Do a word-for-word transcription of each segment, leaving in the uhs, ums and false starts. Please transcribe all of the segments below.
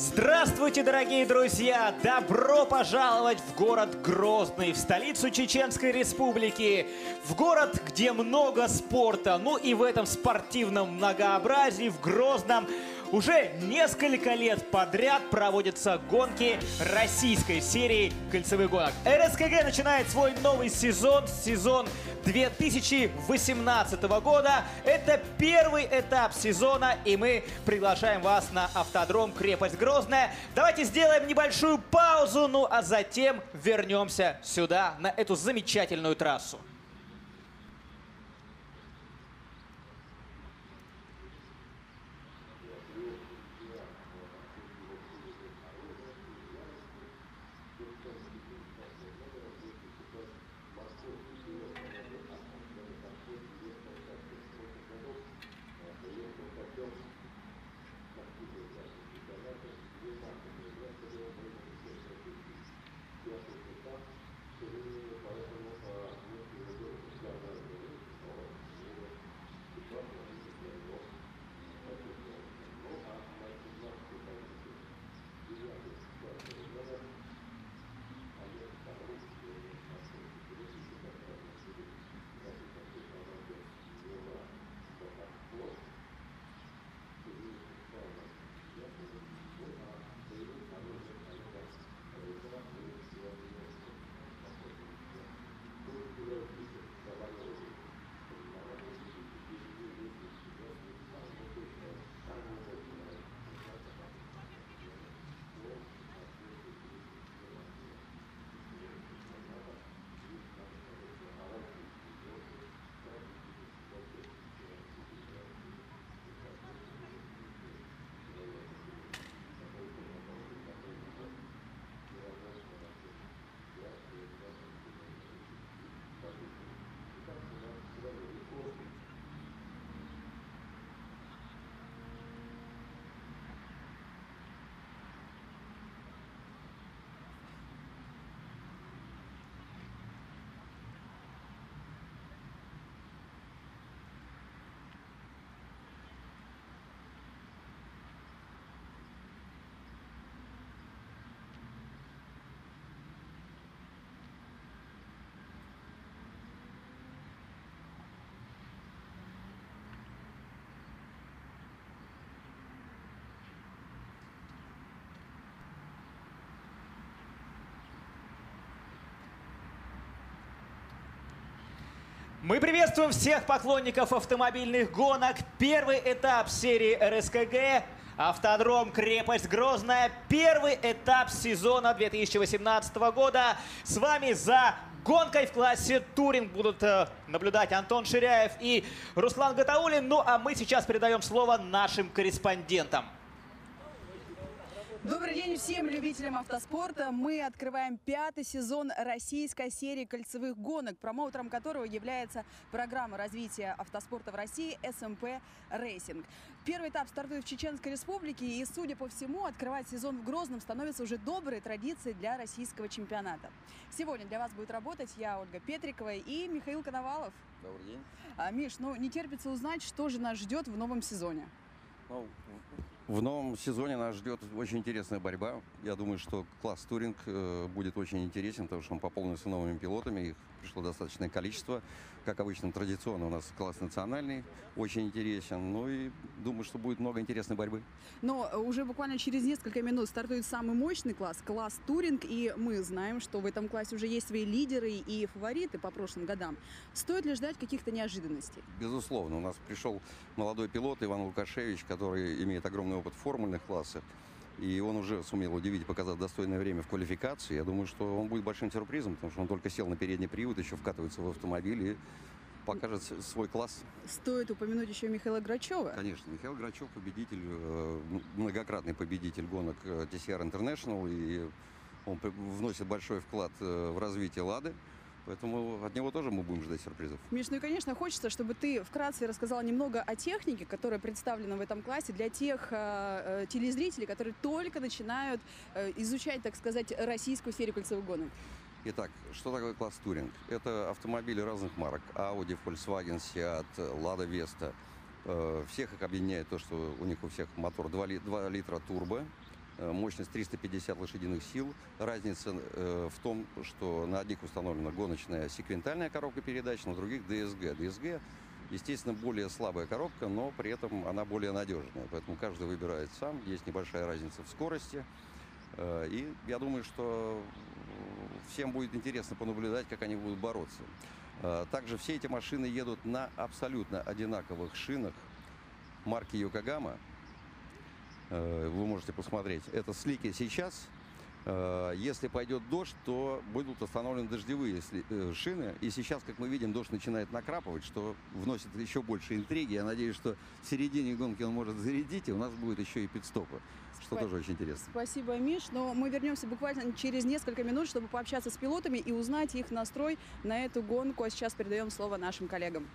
Здравствуйте, дорогие друзья! Добро пожаловать в город Грозный, в столицу Чеченской Республики, в город, где много спорта. Ну и в этом спортивном многообразии в Грозном уже несколько лет подряд проводятся гонки российской серии кольцевых гонок. эр эс ка гэ начинает свой новый сезон, сезон две тысячи восемнадцатого года. Это первый этап сезона, и мы приглашаем вас на автодром «Крепость Грозная». Давайте сделаем небольшую паузу, ну а затем вернемся сюда, на эту замечательную трассу. Мы приветствуем всех поклонников автомобильных гонок. Первый этап серии эр эс ка гэ, автодром «Крепость Грозная». Первый этап сезона две тысячи восемнадцатого года. С вами за гонкой в классе «Туринг» будут э, наблюдать Антон Ширяев и Руслан Гатауллин. Ну а мы сейчас передаем слово нашим корреспондентам. Добрый день всем любителям автоспорта. Мы открываем пятый сезон российской серии кольцевых гонок, промоутером которого является программа развития автоспорта в России эс эм пэ Racing. Первый этап стартует в Чеченской Республике, и, судя по всему, открывать сезон в Грозном становится уже доброй традицией для российского чемпионата. Сегодня для вас будет работать я, Ольга Петрикова, и Михаил Коновалов. Добрый день. А, Миш, ну не терпится узнать, что же нас ждет в новом сезоне. Ну, в новом сезоне нас ждет очень интересная борьба. Я думаю, что класс «Туринг» э, будет очень интересен, потому что он пополнился новыми пилотами. Их пришло достаточное количество. Как обычно, традиционно у нас класс национальный очень интересен. Ну и думаю, что будет много интересной борьбы. Но уже буквально через несколько минут стартует самый мощный класс, класс «Туринг». И мы знаем, что в этом классе уже есть свои лидеры и фавориты по прошлым годам. Стоит ли ждать каких-то неожиданностей? Безусловно. У нас пришел молодой пилот Иван Лукашевич, который имеет огромный опыт в формульных классах. И он уже сумел удивить и показать достойное время в квалификации. Я думаю, что он будет большим сюрпризом, потому что он только сел на передний привод, еще вкатывается в автомобиль и покажет свой класс. Стоит упомянуть еще Михаила Грачева. Конечно, Михаил Грачев победитель, многократный победитель гонок ти си ар International, и он вносит большой вклад в развитие «Лады». Поэтому от него тоже мы будем ждать сюрпризов. Миш, ну и, конечно, хочется, чтобы ты вкратце рассказала немного о технике, которая представлена в этом классе для тех э, телезрителей, которые только начинают э, изучать, так сказать, российскую серию кольцевых гонок. Итак, что такое класс «Туринг»? Это автомобили разных марок. Audi, Volkswagen, Seat, Lada Vesta. Всех их объединяет то, что у них у всех мотор два литра турбо. Э, Мощность триста пятьдесят лошадиных сил. Разница э, в том, что на одних установлена гоночная секвентальная коробка передач, на других ди эс джи. ди эс джи, естественно, более слабая коробка, но при этом она более надежная. Поэтому каждый выбирает сам. Есть небольшая разница в скорости. Э, И я думаю, что всем будет интересно понаблюдать, как они будут бороться. Э, Также все эти машины едут на абсолютно одинаковых шинах марки Йокогама. Э, Вы можете посмотреть. Это слики сейчас. Э, Если пойдет дождь, то будут установлены дождевые сли- э, шины. И сейчас, как мы видим, дождь начинает накрапывать, что вносит еще больше интриги. Я надеюсь, что в середине гонки он может зарядить, и у нас будет еще и пит-стопы, что Спа- тоже очень интересно. Спасибо, Миш. Но мы вернемся буквально через несколько минут, чтобы пообщаться с пилотами и узнать их настрой на эту гонку. А сейчас передаем слово нашим коллегам.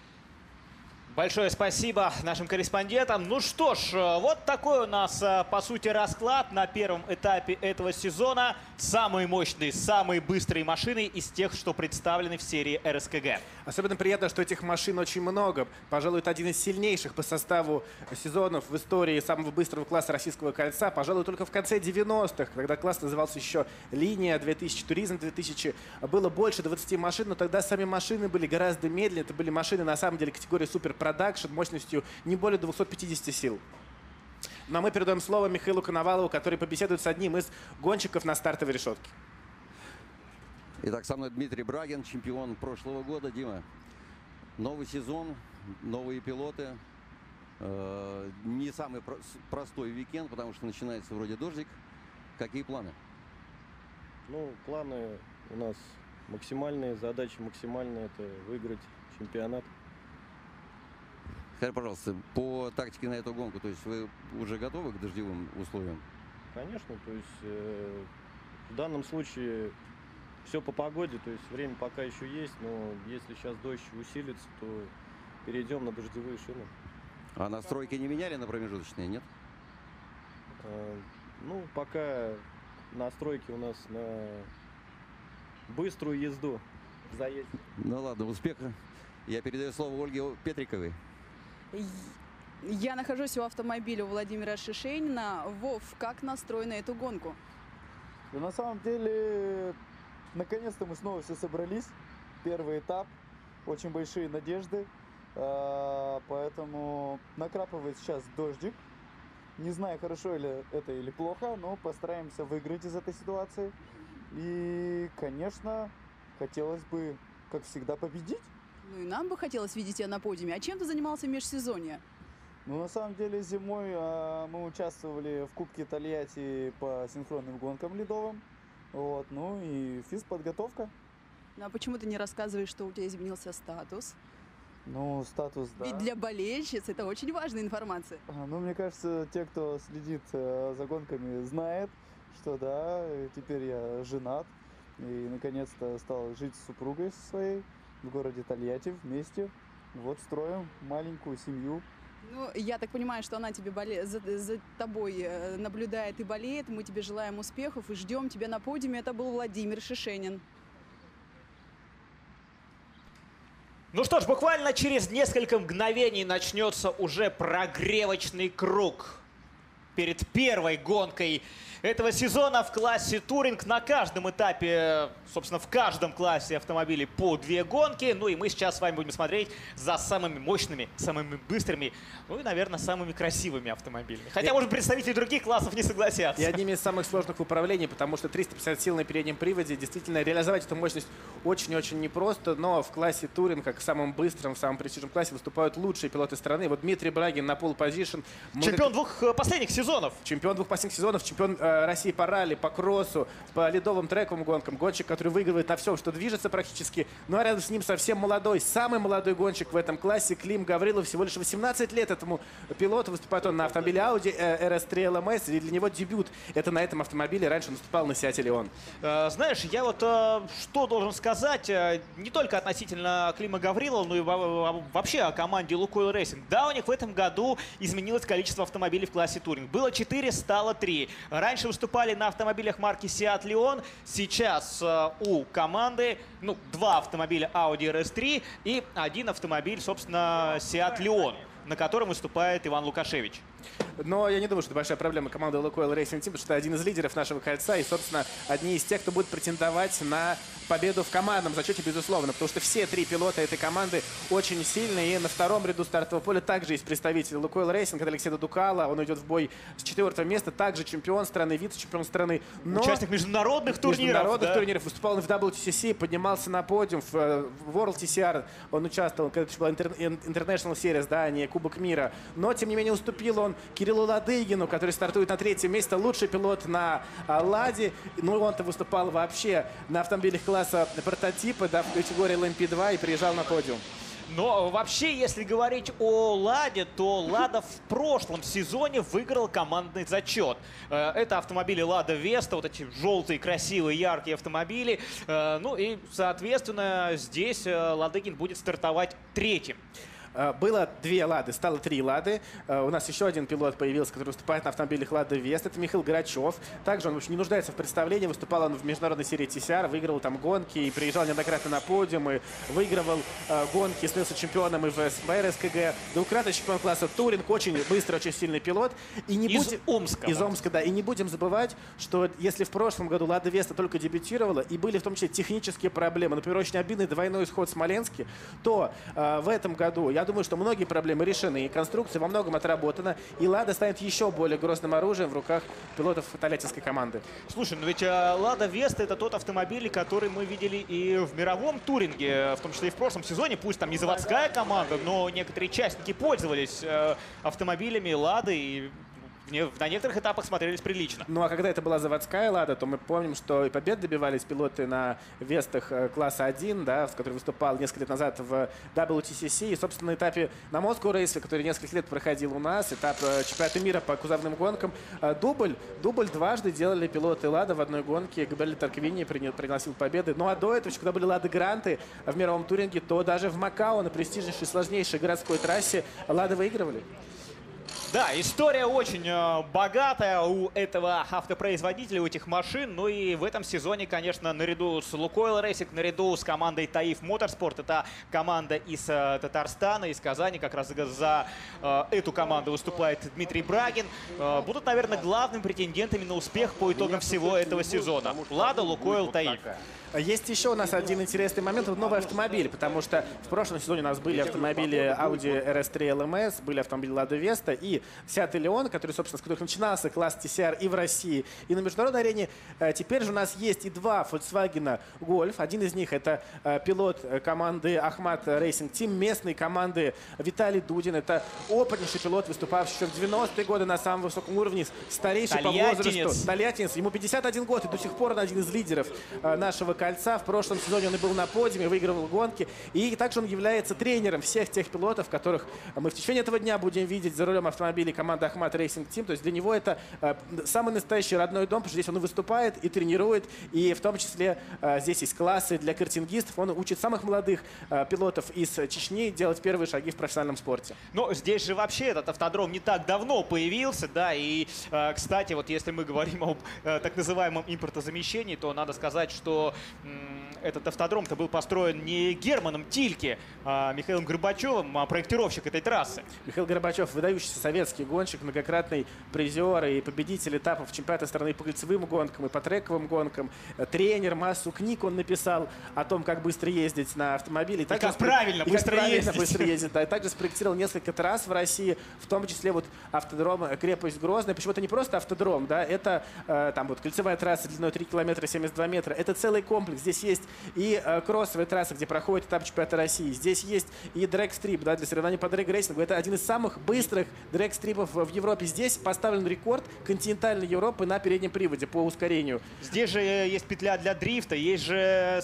Большое спасибо нашим корреспондентам. Ну что ж, э, вот такой у нас, э, по сути, расклад на первом этапе этого сезона. Самые мощные, самые быстрые машины из тех, что представлены в серии эр эс ка гэ. Особенно приятно, что этих машин очень много. Пожалуй, это один из сильнейших по составу сезонов в истории самого быстрого класса российского кольца. Пожалуй, только в конце девяностых, когда класс назывался еще «Линия две тысячи», «Туризм две тысячи», было больше двадцати машин, но тогда сами машины были гораздо медленнее. Это были машины, на самом деле, категории «Супер Продакшн» мощностью не более двухсот пятидесяти сил. Но мы передаем слово Михаилу Коновалову, который побеседует с одним из гонщиков на стартовой решетке. Итак, со мной Дмитрий Брагин, чемпион прошлого года. Дима, новый сезон, новые пилоты. Э, Не самый про- с- простой уикенд, потому что начинается вроде дождик. Какие планы? Ну, планы у нас максимальные, задачи максимальные. Это выиграть чемпионат. Скажи, пожалуйста, по тактике на эту гонку, то есть вы уже готовы к дождевым условиям? Конечно, то есть э, в данном случае все по погоде, то есть время пока еще есть, но если сейчас дождь усилится, то перейдем на дождевые шины. А настройки не меняли на промежуточные, нет? Э, ну, пока настройки у нас на быструю езду в заезде. Ну ладно, успеха. Я передаю слово Ольге Петриковой. Я нахожусь у автомобиля у Владимира Шишенина. Вов, как настрой на эту гонку? Ну, на самом деле, наконец-то мы снова все собрались. Первый этап, очень большие надежды. А, Поэтому накрапывает сейчас дождик. Не знаю, хорошо ли это или плохо, но постараемся выиграть из этой ситуации. И, конечно, хотелось бы, как всегда, победить. Ну и нам бы хотелось видеть тебя на подиуме. А чем ты занимался в межсезонье? Ну, на самом деле, зимой а, мы участвовали в Кубке Тольятти по синхронным гонкам ледовым. Вот, ну и физподготовка. Ну а почему ты не рассказываешь, что у тебя изменился статус? Ну, статус, да. Ведь для болельщиц это очень важная информация. А, Ну, мне кажется, те, кто следит э, за гонками, знает, что да, э, теперь я женат и наконец-то стал жить с супругой своей в городе Тольятти вместе. Вот строим маленькую семью. Ну, я так понимаю, что она тебе боле... за, за тобой э, наблюдает и болеет. Мы тебе желаем успехов и ждем тебя на подиуме. Это был Владимир Шишенин. Ну что ж, буквально через несколько мгновений начнется уже прогревочный круг перед первой гонкой этого сезона в классе туринг. На каждом этапе, собственно, в каждом классе автомобилей по две гонки. Ну и мы сейчас с вами будем смотреть за самыми мощными, самыми быстрыми, ну и, наверное, самыми красивыми автомобилями. Хотя, И- может, представители других классов не согласятся. И одними из самых сложных в управлении, потому что триста пятьдесят сил на переднем приводе, действительно реализовать эту мощность очень-очень непросто, но в классе туринг, как в самом быстром, в самом престижном классе, выступают лучшие пилоты страны. Вот Дмитрий Брагин на пол-позишн. Чемпион двух э, последних сезонов. Чемпион двух последних сезонов, чемпион э, России по ралли, по кроссу, по ледовым трековым гонкам. Гонщик, который выигрывает на всем, что движется практически. Ну а рядом с ним совсем молодой, самый молодой гонщик в этом классе, Клим Гаврилов. Всего лишь восемнадцать лет этому пилоту. Выступает он на автомобиле Audi э, эр эс три эл эм эс. И для него дебют это на этом автомобиле. Раньше он выступал на Seat Leon. Э, Знаешь, я вот э, что должен сказать, э, не только относительно Клима Гаврилова, но и во- вообще о команде Lukoil Racing. Да, у них в этом году изменилось количество автомобилей в классе туринг. Было четыре, стало три. Раньше выступали на автомобилях марки Seat Leon. Сейчас э, у команды ну, два автомобиля Audi эр эс три и один автомобиль, собственно, Seat Leon. на котором выступает Иван Лукашевич. Но я не думаю, что это большая проблема команды Lukoil Racing Team, потому что это один из лидеров нашего кольца и, собственно, одни из тех, кто будет претендовать на победу в командном зачете, безусловно, потому что все три пилота этой команды очень сильные. И на втором ряду стартового поля также есть представитель Lukoil Racing, это Алексей Дудукало. Он идет в бой с четвертого места, также чемпион страны, вице-чемпион страны. Но участник международных турниров. Международных да? турниров. Выступал в дабл ю ти си си, поднимался на подиум в World ти си ар. Он участвовал, когда это была International Series, да, а не Кубок мира. Но, тем не менее, уступил он Кириллу Ладыгину, который стартует на третьем месте. Лучший пилот на а, Ладе. Ну, он-то выступал вообще на автомобилях класса прототипа, да, в категории эл эм пи два и приезжал на подиум. Но вообще, если говорить о Ладе, то Лада в прошлом сезоне выиграл командный зачет. Это автомобили Лада Веста, вот эти желтые, красивые, яркие автомобили. Ну и, соответственно, здесь Ладыгин будет стартовать третьим. Было две Лады, стало три Лады. У нас еще один пилот появился, который выступает на автомобилях Лада Вест. Это Михаил Грачев. Также он очень не нуждается в представлении. Выступал он в международной серии ти си ар, выигрывал там гонки и приезжал неоднократно на подиум. И выигрывал э, гонки, становился чемпионом и в эс бэ эр эс ка гэ. Двукратный чемпион класса Туринг. Очень быстрый, очень сильный пилот. И не из будем... Омска. Из Омска, да. И не будем забывать, что если в прошлом году Лада Веста только дебютировала, и были в том числе технические проблемы, например, очень обидный двойной исход в Смоленске, то э, в этом году, я думаю, что многие проблемы Проблемы решены, и конструкция во многом отработана, и Лада станет еще более грозным оружием в руках пилотов тольяттинской команды. Слушай, ну ведь Лада Веста — это тот автомобиль, который мы видели и в мировом туринге, в том числе и в прошлом сезоне. Пусть там не заводская команда, но некоторые участники пользовались автомобилями Лады и на некоторых этапах смотрелись прилично. Ну а когда это была заводская Лада, то мы помним, что и побед добивались пилоты на Вестах класса один, да, с которой выступал несколько лет назад в дабл ю ти си си. И, собственно, на этапе на Moscow Race, который несколько лет проходил у нас, этап чемпионата мира по кузовным гонкам, дубль, дубль дважды делали пилоты Лада в одной гонке. Габриэль Тарквини приносил победы. Ну а до этого, когда были Лады Гранты в мировом туринге, то даже в Макао на престижнейшей, сложнейшей городской трассе Лады выигрывали. Да, история очень э, богатая у этого автопроизводителя, у этих машин. Ну и в этом сезоне, конечно, наряду с Lukoil Racing, наряду с командой Таиф Motorsport, это команда из э, Татарстана, из Казани, как раз за, за э, эту команду выступает Дмитрий Брагин, э, будут, наверное, главными претендентами на успех по итогам всего этого сезона. Лада, Lukoil, Таиф. Есть еще у нас один интересный момент, вот новый автомобиль, потому что в прошлом сезоне у нас были автомобили Audi эр эс три эл эм эс, были автомобили Lada Vesta и Seat Leon, который, собственно, с которых начинался класс ти си ар и в России, и на международной арене. Теперь же у нас есть и два Volkswagen Golf. Один из них — это пилот команды Ахмат Racing Team, местной команды Виталий Дудин. Это опытнейший пилот, выступавший еще в девяностые годы на самом высоком уровне, старейший по возрасту. Тольяттинец. Ему пятьдесят один год, и до сих пор он один из лидеров нашего кольца. В прошлом сезоне он и был на подиуме, выигрывал гонки. И также он является тренером всех тех пилотов, которых мы в течение этого дня будем видеть за рулем автомобилей команды Ахмат Racing Team. То есть для него это э, самый настоящий родной дом, потому что здесь он и выступает, и тренирует, и в том числе э, здесь есть классы для картингистов. Он учит самых молодых э, пилотов из Чечни делать первые шаги в профессиональном спорте. Но здесь же вообще этот автодром не так давно появился, да, и, э, кстати, вот если мы говорим об э, так называемом импортозамещении, то надо сказать, что этот автодром-то был построен не Германом Тильке, а Михаилом Горбачевым, а проектировщик этой трассы. Михаил Горбачев — выдающийся советский гонщик, многократный призер и победитель этапов чемпионата страны по кольцевым гонкам и по трековым гонкам. Тренер, массу книг он написал о том, как быстро ездить на автомобиле. И, и как правильно и быстро как правильно ездить. быстро ездить. Да, и также спроектировал несколько трасс в России, в том числе вот автодром «Крепость Грозная». Почему это не просто автодром, да, это э, там вот кольцевая трасса длиной три километра семьдесят два метра. Это целый комплекс. Здесь есть и э, кроссовая трасса, где проходит этап чемпионата России. Здесь есть и дрэг-стрип, да, для соревнований по дрэг-рейсингу. Это один из самых быстрых дрэг-стрипов в Европе. Здесь поставлен рекорд континентальной Европы на переднем приводе по ускорению. Здесь же есть петля для дрифта, есть же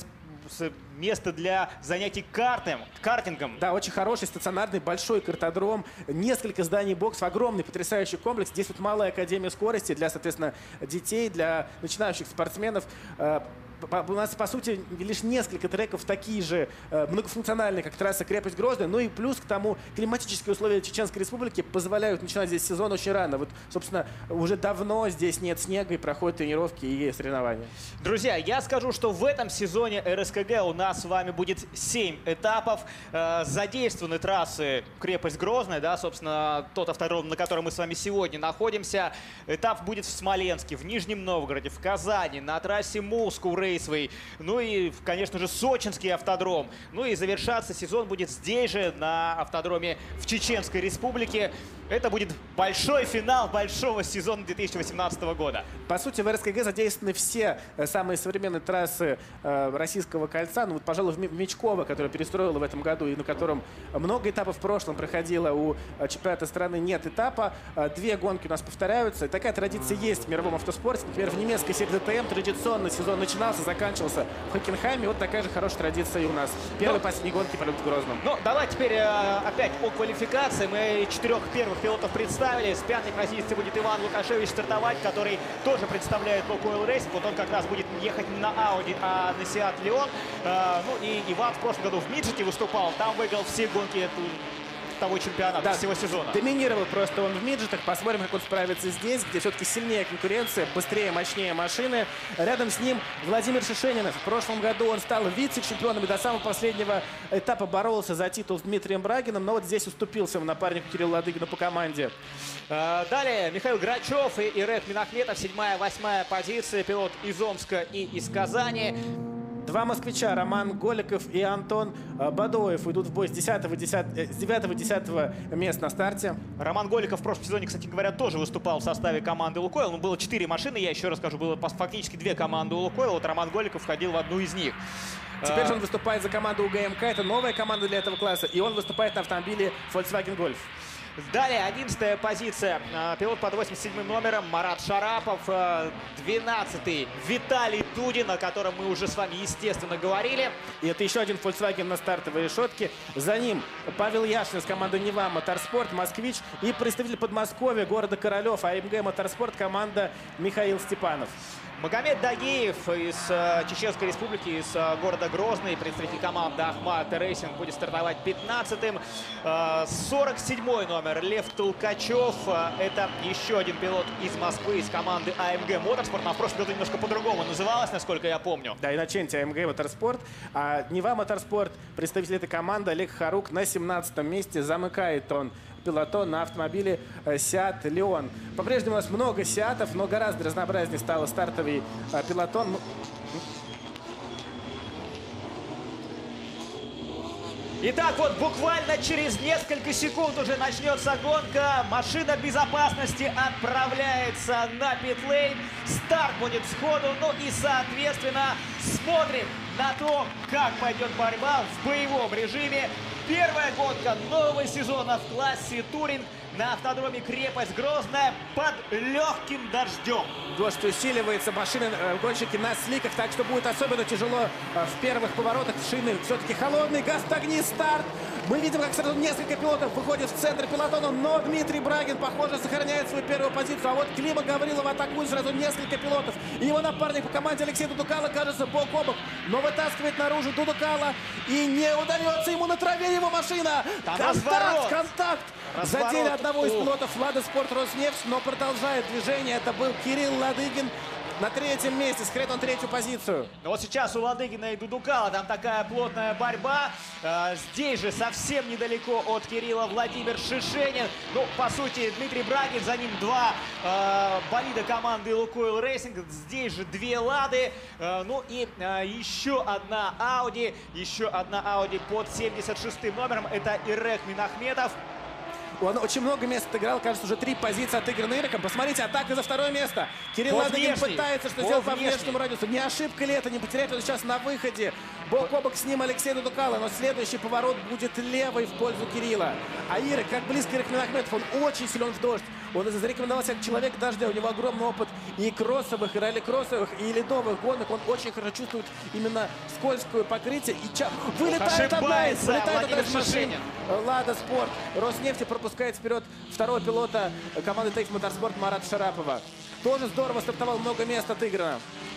место для занятий картом, картингом. Да, очень хороший, стационарный, большой картодром, несколько зданий боксов, огромный, потрясающий комплекс. Здесь вот малая академия скорости для, соответственно, детей, для начинающих спортсменов. по- у нас, по сути, лишь несколько треков такие же э, многофункциональные, как трасса Крепость Грозная. Ну и плюс к тому, климатические условия Чеченской Республики позволяют начинать здесь сезон очень рано. Вот, собственно, уже давно здесь нет снега и проходят тренировки и соревнования. Друзья, я скажу, что в этом сезоне эр эс ка гэ у нас с вами будет семь этапов. Э, задействованы трассы Крепость Грозная, да, собственно, тот автодром, на котором мы с вами сегодня находимся. Этап будет в Смоленске, в Нижнем Новгороде, в Казани, на трассе Москва Рейсвей, ну и, конечно же, Сочинский автодром. Ну и завершаться сезон будет здесь же, на автодроме в Чеченской Республике. Это будет большой финал большого сезона две тысячи восемнадцатого года. По сути, в эр эс ка гэ задействованы все э, самые современные трассы э, Российского кольца. Ну вот, пожалуй, в М- Мечково, которое перестроило в этом году и на котором много этапов в прошлом проходило, у э, чемпионата страны нет этапа. Э, две гонки у нас повторяются. И такая традиция есть в мировом автоспорте. Например, в немецкой серии дэ тэ эм традиционно сезон начинался, заканчивался в Хокенхайме. Вот такая же хорошая традиция и у нас. Первые, Ну, последние гонки пройдут в Грозном. Ну, давай теперь э, опять о квалификации. Мы четырех первых пилотов представили. С пятой позиции будет Иван Лукашевич стартовать, который тоже представляет Лукойл Рейсинг. Вот он как раз будет ехать не на Ауди, а на Сиат Леон. Э, ну и Иван в прошлом году в Миджете выступал. Там выиграл все гонки эту, того чемпионата, Да, всего сезона. Доминировал просто он в миджетах. Посмотрим, как он справится здесь, где все-таки сильнее конкуренция, быстрее, мощнее машины. Рядом с ним Владимир Шишенинов. В прошлом году он стал вице-чемпионом и до самого последнего этапа боролся за титул с Дмитрием Брагиным, но вот здесь уступил своему напарнику Кириллу Ладыгину по команде. Э, Далее Михаил Грачев и Ирек Минахметов. Седьмая, восьмая позиция. Пилот из Омска и из Казани. Два москвича, Роман Голиков и Антон э, Бадоев, идут в бой с девятого-десятого мест на старте. Роман Голиков в прошлом сезоне, кстати говоря, тоже выступал в составе команды «Лукойл». Ну, было четыре машины, я еще раз скажу, было фактически две команды у «Лукойл». Вот Роман Голиков входил в одну из них. Теперь же А, он выступает за команду у гэ эм ка, это новая команда для этого класса, и он выступает на автомобиле Volkswagen Golf. Далее одиннадцатая позиция. А, Пилот под восемьдесят седьмым номером Марат Шарапов. А, двенадцатый Виталий Дудин, о котором мы уже с вами, естественно, говорили. И это еще один Volkswagen на стартовой решетке. За ним Павел Яшин с команды Нева Моторспорт, москвич, и представитель Подмосковья, города Королев, а эм гэ Моторспорт, команда Михаил Степанов. Магомед Дагеев из э, Чеченской Республики, из э, города Грозный, представитель команды Ахмат Рейсинг, будет стартовать пятнадцатым. Э, сорок седьмой номер Лев Толкачев. Э, это еще один пилот из Москвы, из команды а эм гэ Моторспорт. Она в прошлом году немножко по-другому называлась, насколько я помню. Да, и на ченте а эм гэ Моторспорт. А Нева Моторспорт, представитель этой команды Олег Харук на семнадцатом месте. Замыкает он пилотон на автомобиле Сиат Леон. По-прежнему у нас много Сиатов, но гораздо разнообразнее стал стартовый а, пилотон. Итак, вот буквально через несколько секунд уже начнется гонка. Машина безопасности отправляется на питлейн. Старт будет сходу. Ну и, соответственно, смотрим на то, как пойдет борьба в боевом режиме. Первая гонка нового сезона в классе туринг на автодроме Крепость Грозная под легким дождем. Дождь усиливается, машины, э, гонщики на сликах, так что будет особенно тяжело э, в первых поворотах. Шины все-таки холодный, газ в огни, старт. Мы видим, как сразу несколько пилотов выходит в центр пилотона, но Дмитрий Брагин, похоже, сохраняет свою первую позицию. А вот Клима Гаврилов атакует сразу несколько пилотов. И его напарник по команде Алексей Дудукало, кажется, бок о бок, но вытаскивает наружу Дудукало. И не удается ему на траве его машина. Там Контакт, разворот. контакт. Разворот. Задели одного из Ух. пилотов Лада Спорт Роснефть, но продолжает движение. Это был Кирилл Ладыгин на третьем месте, сохраняет он третью позицию. Но вот сейчас у Ладыгина и Дудукала там такая плотная борьба. Э, Здесь же совсем недалеко от Кирилла Владимир Шишенин. Ну, по сути, Дмитрий Брагин, за ним два э, болида команды Лукойл Рейсинг. Здесь же две Лады. Э, ну и э, еще одна Ауди. Еще одна Ауди под семьдесят шестым номером. Это Ирек Минахметов. Он очень много мест отыграл, кажется, уже три позиции отыграны Ириком. Посмотрите, атака за второе место. Кирилл По Ладыгин внешней. пытается что По сделать по внешней. внешнему радиусу. Не ошибка ли это? Не потерять он сейчас на выходе. Бок о бок с ним Алексей Дудукало, но следующий поворот будет левый в пользу Кирилла. А Ирик, как близко Ирик Минахметов, он очень силен в дождь. Он зарекомендовался как человек дождя. У него огромный опыт и кроссовых, и ралли-кроссовых, и ледовых гонок. Он очень хорошо чувствует именно скользкое покрытие. И ча... Вылетает одна из, ошибается вылетает одна из Владимир машин. Шишенин. Лада Спорт. Роснефть пропускает вперед второго пилота команды Тейф Моторспорт Марата Шарапова. Тоже здорово стартовал, много мест отыграно.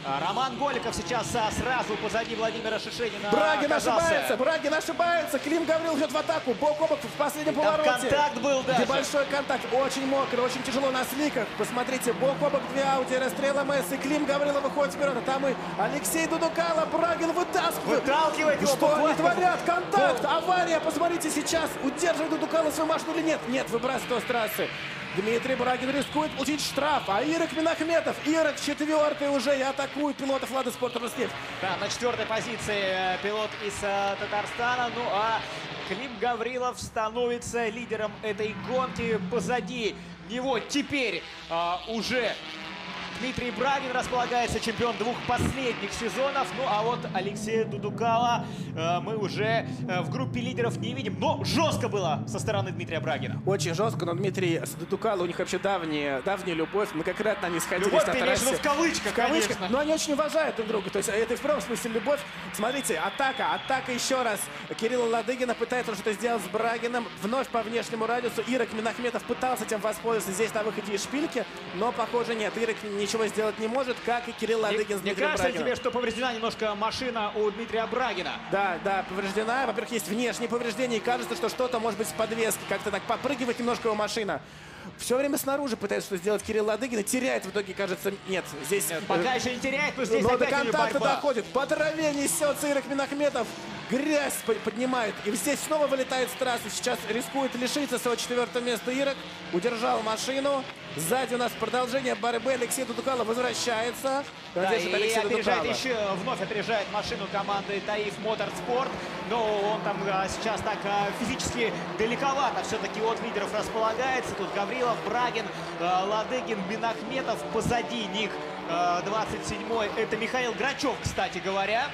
А, Роман Голиков сейчас а, сразу позади Владимира Шишенина. Брагин оказался. ошибается, Брагин ошибается. Клим Гаврилов идет в атаку. Бок о бок в последнем Там повороте. контакт был даже. Небольшой контакт. Очень мокро, очень тяжело на сликах. Посмотрите, бок о бок две Ауди, расстрел МС. И Клим Гаврилов выходит вперед. А там и Алексей Дудукало. Брагин вытаскивает. Выталкивает его. Что они буквально. творят? Контакт, авария. Посмотрите сейчас. Удерживает Дудукало свою машину или нет? Нет, выбрасывает с трассы. Дмитрий Брагин рискует получить штраф, а Ирак Минахметов, Ирак четвертый уже и атакует пилотов Лада Спорт Роснефть. Да, на четвертой позиции пилот из э, Татарстана. Ну а Клим Гаврилов становится лидером этой гонки. Позади него теперь э, уже Дмитрий Брагин располагается, чемпион двух последних сезонов. Ну а вот Алексея Дудукала э, мы уже э, в группе лидеров не видим. Но жестко было со стороны Дмитрия Брагина. Очень жестко, но Дмитрий с Дудукало, у них вообще давняя, давняя любовь. Многократно они сходились Любовь, на ты имеешь в виду трассе. в кавычках, В кавычках, конечно. но они очень уважают друг друга. То есть это в прямом смысле любовь. Смотрите, атака, атака еще раз. Кирилл Ладыгина пытается что-то сделать с Брагином. Вновь по внешнему радиусу. Ирак Минахметов пытался этим воспользоваться здесь на выходе из шпильки, но, похоже, нет. Ирак ничего сделать не может, как и Кирилл Ладыгин с Не Дмитрием кажется ли Брагиным. тебе, что повреждена немножко машина у Дмитрия Брагина? Да, да, повреждена. Во-первых, есть внешние повреждения, и кажется, что что-то может быть с подвески. Как-то так попрыгивает немножко его машина. Все время снаружи пытается что сделать Кирилл Ладыгин, и теряет в итоге, кажется, нет. Здесь Нет, пока э, еще не теряет, но здесь но до опять у него контакта борьба. доходит. По траве несется Ирак Минахметов. Грязь по- поднимает. И здесь снова вылетает с трассы. Сейчас рискует лишиться своего четвертого места Ирак. Удержал машину. Сзади у нас продолжение борьбы. Алексей Дудукало возвращается. Да, Держит и Алексей опережает Дудукало. еще, вновь опережает машину команды Таиф Моторспорт. Но он там а, сейчас так а, физически далековато все-таки от лидеров располагается. Тут Гаврилов, Брагин, а, Ладыгин, Минахметов. Позади них а, двадцать седьмой. Это Михаил Грачев, кстати говоря.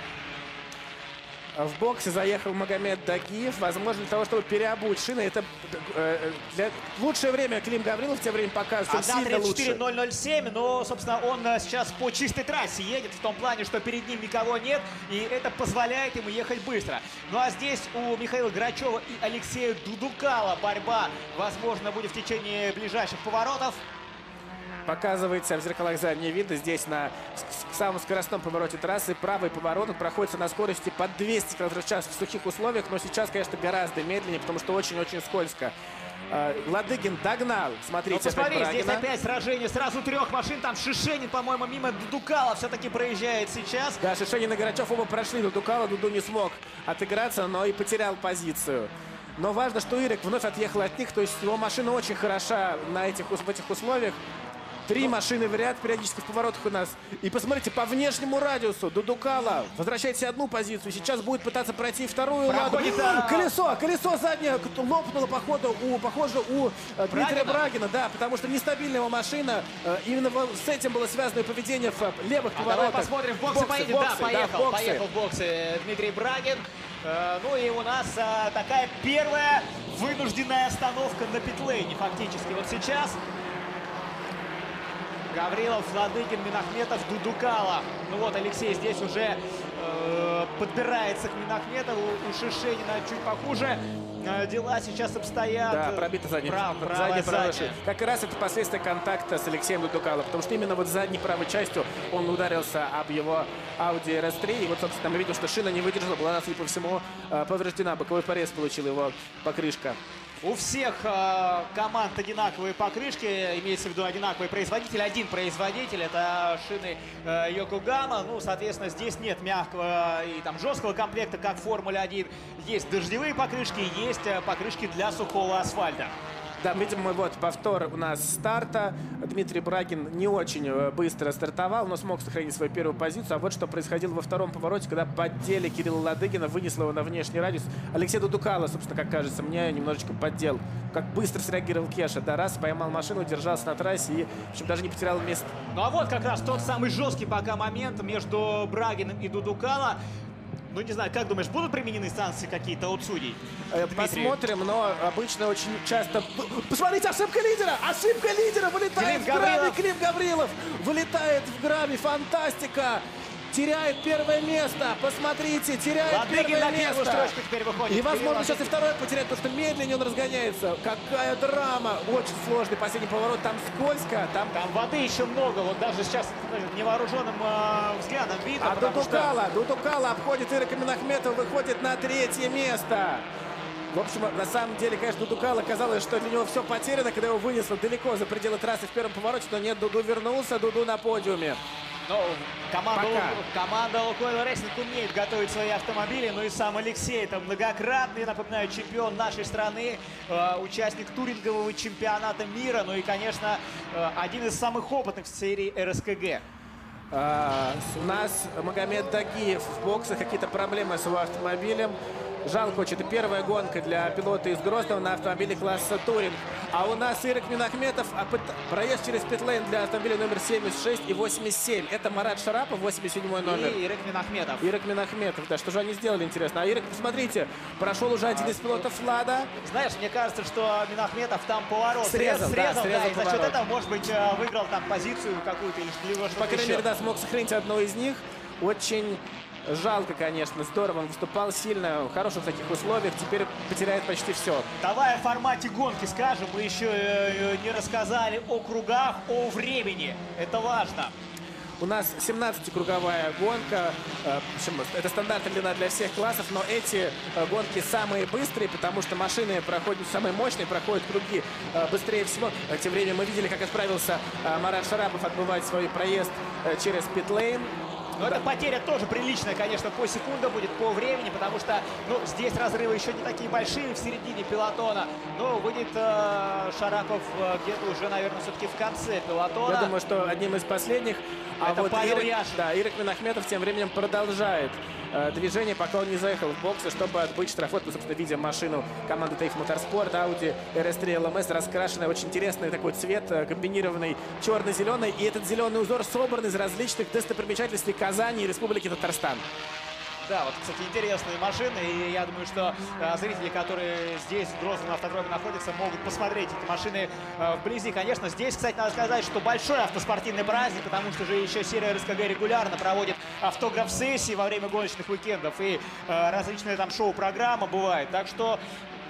В боксе заехал Магомед Дагиев, возможно, для того, чтобы переобуть шины. Это э, для... лучшее время Клим Гаврилов в те время показывает, что одна сильно тридцать четыре лучше. ноль ноль семь, но, собственно, он а, сейчас по чистой трассе едет, в том плане, что перед ним никого нет, и это позволяет ему ехать быстро. Ну а здесь у Михаила Грачева и Алексея Дудукала борьба, возможно, будет в течение ближайших поворотов. Показывается в зеркалах заднего вида. Здесь на с- самом скоростном повороте трассы правый поворот проходится на скорости под двести километров в час в сухих условиях, но сейчас, конечно, гораздо медленнее, потому что очень-очень скользко. Э, Ладыгин догнал. Ну, Смотрите, посмотри, опять здесь Брагина. опять сражение сразу трех машин. Там Шишенин, по-моему, мимо Дудукала все-таки проезжает сейчас. Да, Шишенин и Горачев оба прошли. Дудукало, Дуду не смог отыграться, но и потерял позицию. Но важно, что Ирак вновь отъехал от них, то есть его машина очень хороша на этих, ус- в этих условиях. Три машины в ряд периодически в поворотах у нас. И посмотрите, по внешнему радиусу Дудукало возвращает себе одну позицию. Сейчас будет пытаться пройти вторую ладу. Проходит, а- Колесо, колесо заднее лопнуло, походу, у, похоже, у э, Дмитрия Брагина? Брагина. Да, потому что нестабильная его машина. Э, Именно вот с этим было связано и поведение в э, левых А давай поворотах. посмотрим, в боксе, поедет. боксы, Да, да, поехал, в боксы. поехал в боксы Дмитрий Брагин. Э, ну и у нас а, такая первая вынужденная остановка на питлейне фактически. Вот сейчас Гаврилов, Ладыгин, Минахметов, Дудукала. Ну вот Алексей здесь уже э, подбирается к Минахметову. У Шишенина чуть похуже. Э, дела сейчас обстоят. Да, пробита задняя, Прав, задняя правая правая задняя. шина. Как раз это последствия контакта с Алексеем Дудукало, потому что именно вот задней правой частью он ударился об его Audi эр эс три. И вот, собственно, мы видим, что шина не выдержала, была, судя по всему, э, повреждена. Боковой порез получил его покрышка. У всех э, команд одинаковые покрышки, имеется в виду одинаковый производитель. Один производитель, это шины э, Йокогама. Ну, соответственно, здесь нет мягкого и там жесткого комплекта, как в Формуле один. Есть дождевые покрышки, есть э, покрышки для сухого асфальта. Да, видим мы вот повтор у нас старта. Дмитрий Брагин не очень э, быстро стартовал, но смог сохранить свою первую позицию. А вот что происходило во втором повороте, когда поддели Кирилла Ладыгина, вынесло его на внешний радиус. Алексей Дудукало, собственно, как кажется мне, немножечко поддел. Как быстро среагировал Кеша. Да, раз, поймал машину, держался на трассе и, в общем, даже не потерял место. Ну а вот как раз тот самый жесткий пока момент между Брагиным и Дудукало. Ну, не знаю, как думаешь, будут применены санкции какие-то от судей? Э, Дмитрий? Посмотрим, но обычно очень часто... Посмотрите, ошибка лидера! Ошибка лидера! Вылетает Клим в грани! Гаврилов. Клим Гаврилов! Вылетает в грани! Фантастика! теряет первое место. Посмотрите, теряет Ладыгин первое на первую место. строчку теперь выходит. И, возможно, Кирилл сейчас и Ладыгин. второе потеряет, потому что медленнее он разгоняется. Какая драма. Очень сложный последний поворот. Там скользко. Там... Там воды еще много, вот даже сейчас невооруженным э, взглядом видно. А потому что- Дудукала, Дудукала обходит Ира Каменахметова, выходит на третье место. В общем, на самом деле, конечно, Дудукала казалось, что для него все потеряно, когда его вынесло далеко за пределы трассы в первом повороте, но нет, Дуду вернулся, Дуду на подиуме. Ну, команда, Пока. Лу- команда Лукойл Рейсинг умеет готовить свои автомобили, ну и сам Алексей, это многократный, напоминаю, чемпион нашей страны, э, участник турингового чемпионата мира, ну и, конечно, э, один из самых опытных в серии эр эс ка гэ. А, у нас Магомед Дагиев в боксах, какие-то проблемы с его автомобилем. Жалко очень, это первая гонка для пилота из Грозного на автомобиле класса Туринг. А у нас Ирак Минахметов, а пыт- проезд через питлейн для автомобиля номер семьдесят шесть и восемьдесят семь. Это Марат Шарапов, восемьдесят седьмой номер. И Ирек Минахметов. Ирак Минахметов, да, что же они сделали, интересно. А Ирак, посмотрите, прошел уже один из пилотов Лада. Знаешь, мне кажется, что Минахметов там поворот Срезал, срез- да, срезал, срезал и за счет поворот. этого, может быть, э, выиграл там позицию какую-то или что- либо По что-то крайней еще. мере, да, смог сохранить одну из них. Очень жалко, конечно, здорово. Он выступал сильно, в хороших таких условиях. Теперь потеряет почти все. Давай о формате гонки скажем. Мы еще э, не рассказали о кругах, о времени. Это важно. У нас семнадцатикруговая гонка. Э, в общем, это стандартная длина для всех классов, но эти э, гонки самые быстрые, потому что машины проходят, самые мощные, проходят круги э, быстрее всего. Э, Тем временем мы видели, как отправился э, Марат Шарапов отбывать свой проезд э, через питлейн. Но эта потеря тоже приличная, конечно, по секундам будет, по времени, потому что, ну, здесь разрывы еще не такие большие в середине пелотона. Но выйдет э, Шарапов э, где-то уже, наверное, все-таки в конце пелотона. Я думаю, что одним из последних. А Это вот Павел Ирак, Яшин. да, Ирак Минахметов тем временем продолжает э, движение, пока он не заехал в боксы, чтобы отбыть штрафот. Мы, собственно, видим машину команды Тейф Моторспорт, Audi эр эс три эл эм эс, раскрашенная, очень интересный такой цвет, э, комбинированный черно-зеленый. И этот зеленый узор собран из различных достопримечательностей Казани и Республики Татарстан. Да, вот, кстати, интересные машины, и я думаю, что э, зрители, которые здесь, в Грозном автодроме находятся, могут посмотреть эти машины э, вблизи. Конечно, здесь, кстати, надо сказать, что большой автоспортивный праздник, потому что же еще серия эр эс ка гэ регулярно проводит автограф-сессии во время гоночных уикендов, и э, различные там шоу-программы бывают. Так что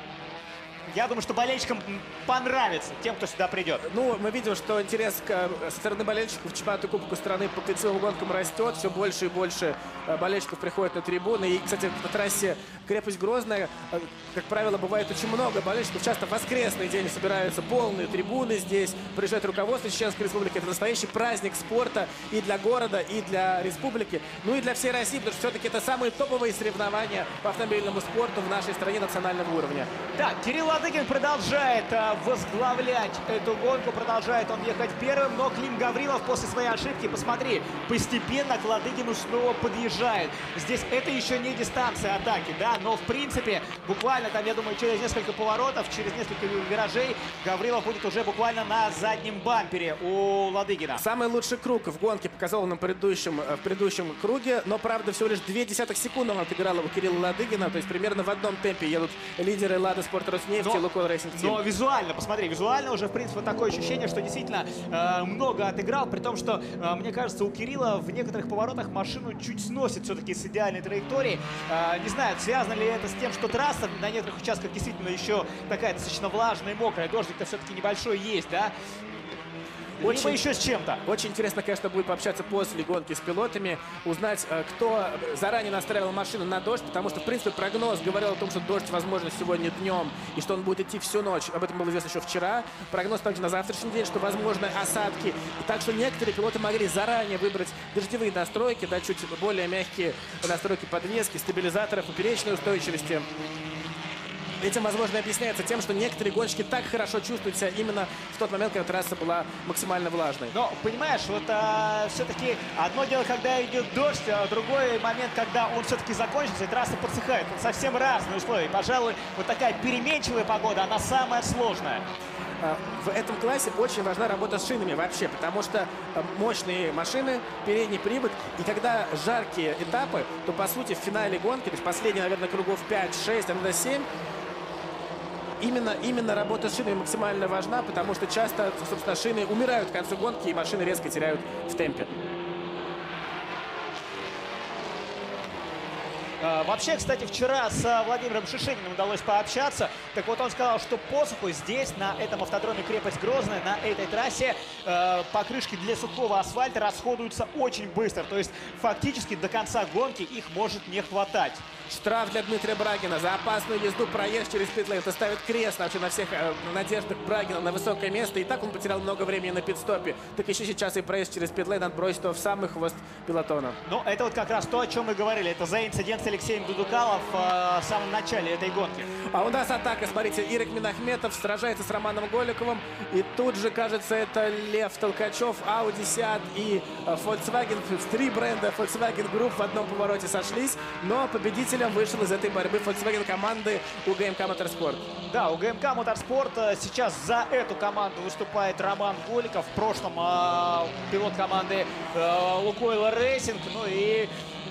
я думаю, что болельщикам понравится, тем, кто сюда придет. Ну, мы видим, что интерес к, э, со стороны болельщиков к чемпионату Кубку страны по кольцевым гонкам растет. Все больше и больше э, болельщиков приходят на трибуны. И, кстати, на трассе крепость Грозная, э, как правило, бывает очень много болельщиков. Часто в воскресный день собираются полные трибуны здесь. Приезжает руководство Чеченской Республики. Это настоящий праздник спорта и для города, и для республики, ну и для всей России, потому что все-таки это самые топовые соревнования по автомобильному спорту в нашей стране национального уровня. Так, Кирилл Ладыгин продолжает а, возглавлять эту гонку, продолжает он ехать первым, но Клим Гаврилов после своей ошибки, посмотри, постепенно к Ладыгину снова подъезжает. Здесь это еще не дистанция атаки, да, но в принципе, буквально там, я думаю, через несколько поворотов, через несколько виражей Гаврилов будет уже буквально на заднем бампере у Ладыгина. Самый лучший круг в гонке показал он на предыдущем, в предыдущем круге, но, правда, всего лишь две десятых секунды он отыграл его Кирилла Ладыгина, то есть примерно в одном темпе едут лидеры Лада Спорт Роснефти и Лукойл Рейсинг Тим. Но визуально, посмотри, визуально уже, в принципе, такое ощущение, что действительно э, много отыграл, при том, что, э, мне кажется, у Кирилла в некоторых поворотах машину чуть сносит все-таки с идеальной траектории. Э, не знаю, связано ли это с тем, что трасса на некоторых участках действительно еще такая достаточно влажная и мокрая, дождик-то все-таки небольшой есть, да? Либо Очень- еще с чем-то. Очень интересно, конечно, будет пообщаться после гонки с пилотами, узнать, э, кто заранее настраивал машину на дождь, потому что, в принципе, прогноз говорил о том, что дождь, возможно, сегодня днем, и что он будет идти всю ночь. Об этом было известно еще вчера. Прогноз также на завтрашний день, что возможны осадки. И так что некоторые пилоты могли заранее выбрать дождевые настройки, да, чуть более мягкие настройки подвески, стабилизаторов, поперечной устойчивости. Этим, возможно, объясняется тем, что некоторые гонщики так хорошо чувствуют себя именно в тот момент, когда трасса была максимально влажной. Но, понимаешь, вот а, все-таки одно дело, когда идет дождь, а другой момент, когда он все-таки закончится, и трасса подсыхает. Это совсем разные условия. И, пожалуй, вот такая переменчивая погода, она самая сложная. А, В этом классе очень важна работа с шинами вообще, потому что а, мощные машины, передний привод, и когда жаркие этапы, то, по сути, в финале гонки, то есть последние, наверное, кругов пять-шесть, а иногда семь, Именно, именно работа с шинами максимально важна, потому что часто, собственно, шины умирают к концу гонки, и машины резко теряют в темпе. Э, вообще, кстати, вчера с э, Владимиром Шишениным удалось пообщаться. Так вот, он сказал, что посуху здесь, на этом автодроме «Крепость Грозная», на этой трассе э, покрышки для сухого асфальта расходуются очень быстро. То есть, фактически, до конца гонки их может не хватать. Штраф для Дмитрия Брагина за опасную езду, проезд через питлейн. Это ставит крест вообще на всех э, надеждах Брагина на высокое место. И так он потерял много времени на пит-стопе. Так еще сейчас и проезд через питлейн отбросит его в самый хвост пелотона. Ну, это вот как раз то, о чем мы говорили. Это за инцидент с Алексеем Дудукалов э, в самом начале этой гонки. А у нас атака, смотрите, Ирик Минахметов сражается с Романом Голиковым. И тут же, кажется, это Лев Толкачев, Audi, Seat и э, Volkswagen. Три бренда Volkswagen Group в одном повороте сошлись. Но победителем вышел из этой борьбы Volkswagen команды УГМК Моторспорт. Да, УГМК Моторспорт. Сейчас за эту команду выступает Роман Голиков. В прошлом э, пилот команды э, Лукойл Рейсинг. Ну и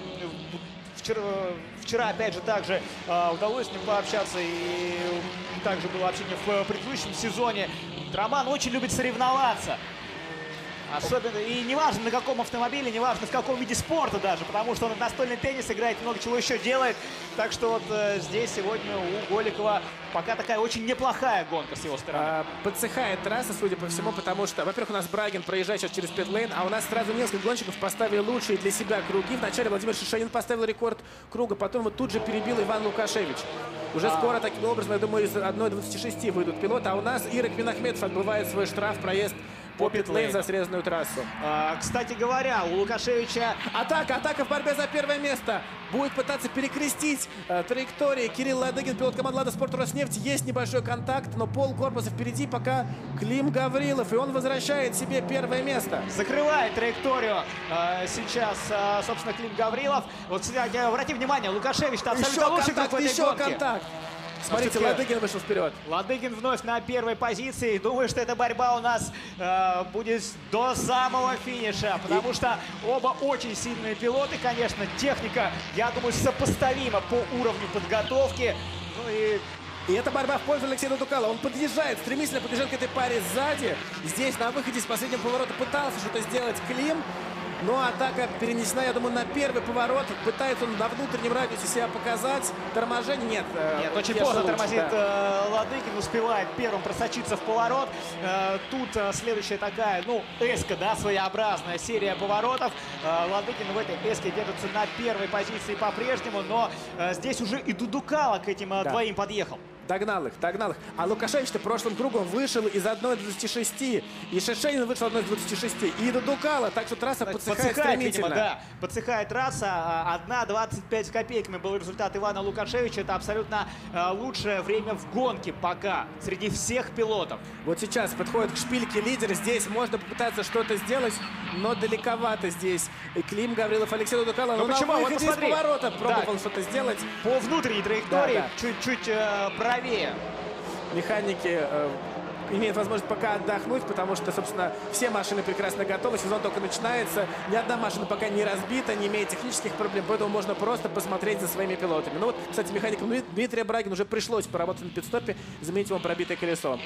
вчера, вчера опять же, также э, удалось с ним пообщаться. И также было общение в предыдущем сезоне. Роман очень любит соревноваться. Особенно, и неважно на каком автомобиле, неважно в каком виде спорта даже, потому что он в настольный теннис играет, много чего еще делает. Так что вот э, здесь сегодня у Голикова пока такая очень неплохая гонка с его стороны. А, подсыхает трасса, судя по всему, потому что, во-первых, у нас Брагин проезжает сейчас через питлейн, а у нас сразу несколько гонщиков поставили лучшие для себя круги. Вначале Владимир Шишенин поставил рекорд круга, потом вот тут же перебил Иван Лукашевич. Уже а... скоро таким образом, я думаю, из одной двадцати шести выйдут пилоты, а у нас Ирик Минахметов отбывает свой штраф, проезд по питлейн за срезанную трассу. А, кстати говоря, у Лукашевича... Атака, атака в борьбе за первое место. Будет пытаться перекрестить э, траектории. Кирилл Ладыгин, пилот команды «Лада Спорт» Роснефть. Есть небольшой контакт, но пол корпуса впереди пока Клим Гаврилов. И он возвращает себе первое место. Закрывает траекторию э, сейчас, э, собственно, Клим Гаврилов. Вот, кстати, обрати внимание, Лукашевич-то абсолютно еще лучший контакт, в этой еще гонке. контакт. Смотрите, Ладыгин вышел вперед. Ладыгин вновь на первой позиции. Думаю, что эта борьба у нас э, будет до самого финиша. Потому что оба очень сильные пилоты. Конечно, техника, я думаю, сопоставима по уровню подготовки. Ну и... И это борьба в пользу Алексея Дудукала. Он подъезжает, стремительно подъезжает к этой паре сзади. Здесь на выходе с последнего поворота пытался что-то сделать Клим. Но атака перенесена, я думаю, на первый поворот. Пытается он на внутреннем радиусе себя показать. Торможение нет. Нет, очень поздно лучше, тормозит да. э, Ладыгин. Успевает первым просочиться в поворот. Э, тут э, следующая такая, ну, эска, да, своеобразная серия поворотов. Э, Ладыгин в этой эске держится на первой позиции по-прежнему. Но э, здесь уже и Дудукала к этим э, да. двоим подъехал. Догнал их, догнал их. А Лукашевич-то прошлым кругом вышел из одной двадцати шести. И Шишенин вышел одной двадцати шести. И Дудукала. Так что трасса подсыхает, подсыхает стремительно. Видимо, да. Подсыхает трасса. одна двадцать пять копейками был результат Ивана Лукашевича. Это абсолютно э, лучшее время в гонке пока среди всех пилотов. Вот сейчас подходит к шпильке лидер. Здесь можно попытаться что-то сделать, но далековато здесь. И Клим Гаврилов, Алексей Дудукала. Ну, но почему? на Вот выходе из посмотри. поворота пробовал Да. что-то сделать. По внутренней траектории Да, да. чуть-чуть э, правее. Механики э, имеют возможность пока отдохнуть, потому что, собственно, все машины прекрасно готовы. Сезон только начинается. Ни одна машина пока не разбита, не имеет технических проблем. Поэтому можно просто посмотреть за своими пилотами. Ну вот, кстати, механикам Дмитрия Брагина уже пришлось поработать на пит-стопе, заменить ему пробитое колесо.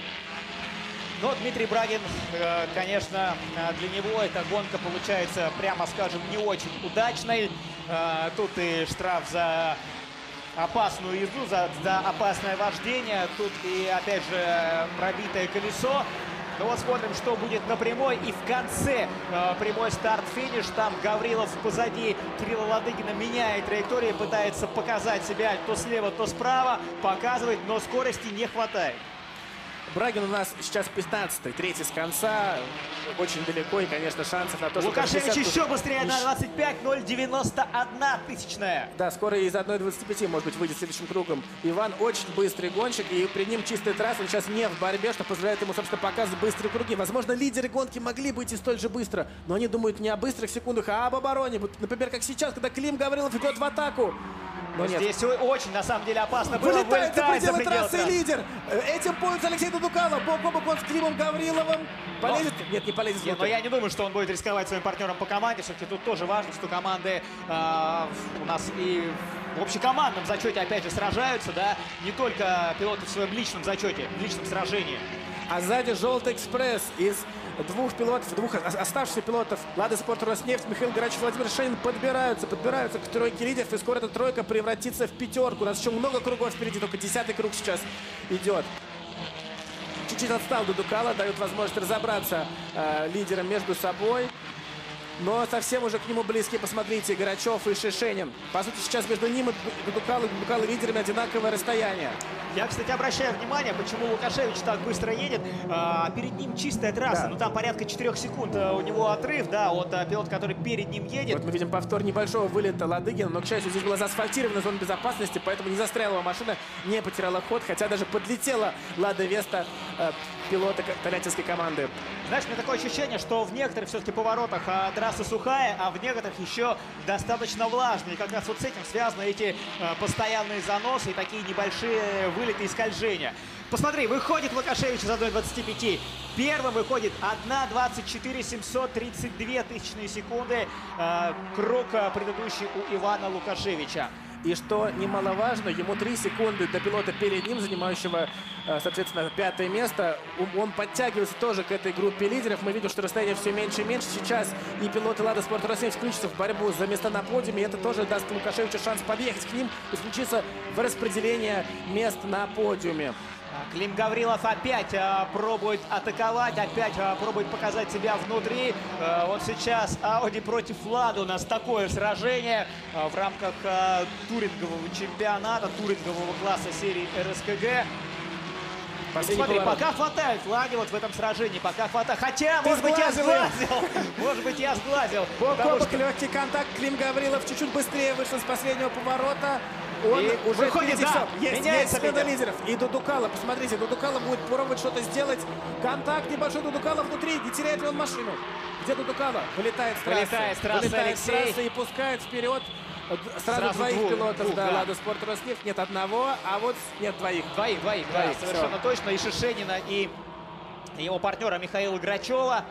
Но Дмитрий Брагин, э, конечно, для него эта гонка получается, прямо скажем, не очень удачной. Э, тут и штраф за опасную езду, за, за опасное вождение. Тут и, опять же, пробитое колесо. Ну вот смотрим, что будет на прямой. И в конце э, прямой старт-финиш. Там Гаврилов позади Кирилла Ладыгина меняет траекторию, пытается показать себя то слева, то справа. Показывает, но скорости не хватает. Брагин у нас сейчас пятнадцатый, третий с конца. Очень далеко, и, конечно, шансов на то, что... Лукашевич еще быстрее на двадцать пять ноль девяносто одна тысячная. Да, скоро из одной двадцати пяти, может быть, выйдет следующим кругом. Иван очень быстрый гонщик, и при нем чистая трасса. Он сейчас не в борьбе, что позволяет ему, собственно, показывать быстрые круги. Возможно, лидеры гонки могли быть и столь же быстро, но они думают не о быстрых секундах, а об обороне. Вот, например, как сейчас, когда Клим Гаврилов идет в атаку. Но нет. Здесь очень, на самом деле, опасно было. Вылетает за пределы за трассы трассы. лидер. Этим пользуется Алексей Дудукалов. Бок о бок он с Климом Гавриловым. Полезет? Но... Нет, не полезет. Нет, но я не думаю, что он будет рисковать своим партнером по команде. Все-таки тут тоже важно, что команды э, у нас и в общекомандном зачете, опять же, сражаются, да, не только пилоты в своем личном зачете, в личном сражении. А сзади «Желтый экспресс» из двух пилотов, двух оставшихся пилотов «Лада Спорт», «Роснефть», Михаил Грачев, Владимир Шенин подбираются, подбираются к тройке лидеров. И скоро эта тройка превратится в пятерку. У нас еще много кругов впереди, только десятый круг сейчас идет. Чуть-чуть отстал Дудукала, дают возможность разобраться э, лидерам между собой. Но совсем уже к нему близки, посмотрите, Грачев и Шишенин. По сути, сейчас между ним и Дудукал и Дудукал лидерами одинаковое расстояние. Я, кстати, обращаю внимание, почему Лукашевич так быстро едет. А, перед ним чистая трасса, Да. ну там порядка четырёх секунд а, у него отрыв, да, от а, пилота, который перед ним едет. Вот мы видим повтор небольшого вылета Ладыгина, но, к счастью, здесь была заасфальтирована зона безопасности, поэтому не застряла его машина, не потеряла ход, хотя даже подлетела Лада Веста э, пилота тольяттинской команды. Знаешь, у меня такое ощущение, что в некоторых все-таки поворотах а, трасса сухая, а в некоторых еще достаточно влажная. И как раз вот с этим связаны эти а, постоянные заносы и такие небольшие вылеты и скольжения. Посмотри, выходит Лукашевич из одной двадцати пяти. Первым выходит одна двадцать четыре семьсот тридцать две тысячные секунды. А, круг а, предыдущий у Ивана Лукашевича. И что немаловажно, ему три секунды до пилота перед ним, занимающего, э, соответственно, пятое место. Он подтягивается тоже к этой группе лидеров. Мы видим, что расстояние все меньше и меньше. Сейчас и пилоты «Лада Спорт» Роснефть включатся в борьбу за места на подиуме. Это тоже даст Лукашевичу шанс подъехать к ним и включиться в распределение мест на подиуме. Клим Гаврилов опять а, пробует атаковать, опять а, пробует показать себя внутри. А, вот сейчас Ауди против Лады. У нас такое сражение а, в рамках а, турингового чемпионата, турингового класса серии эр эс ка гэ. Последний Смотри, поворот. пока хватает Ладе вот в этом сражении, пока хватает. Хотя, Ты может быть, я сглазил его. сглазил. Может быть, я сглазил. Бок о Потому бок, что- легкий контакт. Клим Гаврилов чуть-чуть быстрее вышел с последнего поворота. Он И уже выходит, впереди. да, Всё. Есть, меняется есть смена лидер. лидеров. И Дудукала, посмотрите, Дудукала будет пробовать что-то сделать. Контакт небольшой Дудукала внутри. Не теряет ли он машину? Где Дудукала? Вылетает с трассы. Вылетает с трассы Вылетает с Алексей. трассы и пускает вперед сразу, Сразу двоих двух, пилотов. двух, да, да. Лада Спорт Роснефть. Нет одного, а вот нет двоих. Двоих, двоих, да, Двоих, совершенно всё. точно. И Шишенина, и его партнера Михаила Грачева.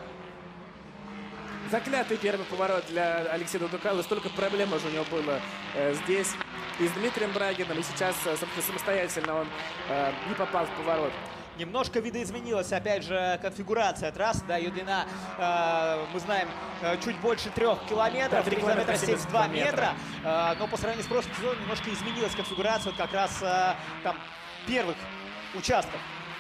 Заклятый первый поворот для Алексея Дудукала. Столько проблем уже у него было э, здесь и с Дмитрием Брагиным. И сейчас, э, собственно, самостоятельно он э, не попал в поворот. Немножко видоизменилась, опять же, конфигурация трассы, да, ее длина, э, мы знаем, э, чуть больше трех километров, Да, три три километра километра семьдесят два семьдесят два метра, э, но по сравнению с прошлым сезоном немножко изменилась конфигурация, вот как раз э, там первых участков.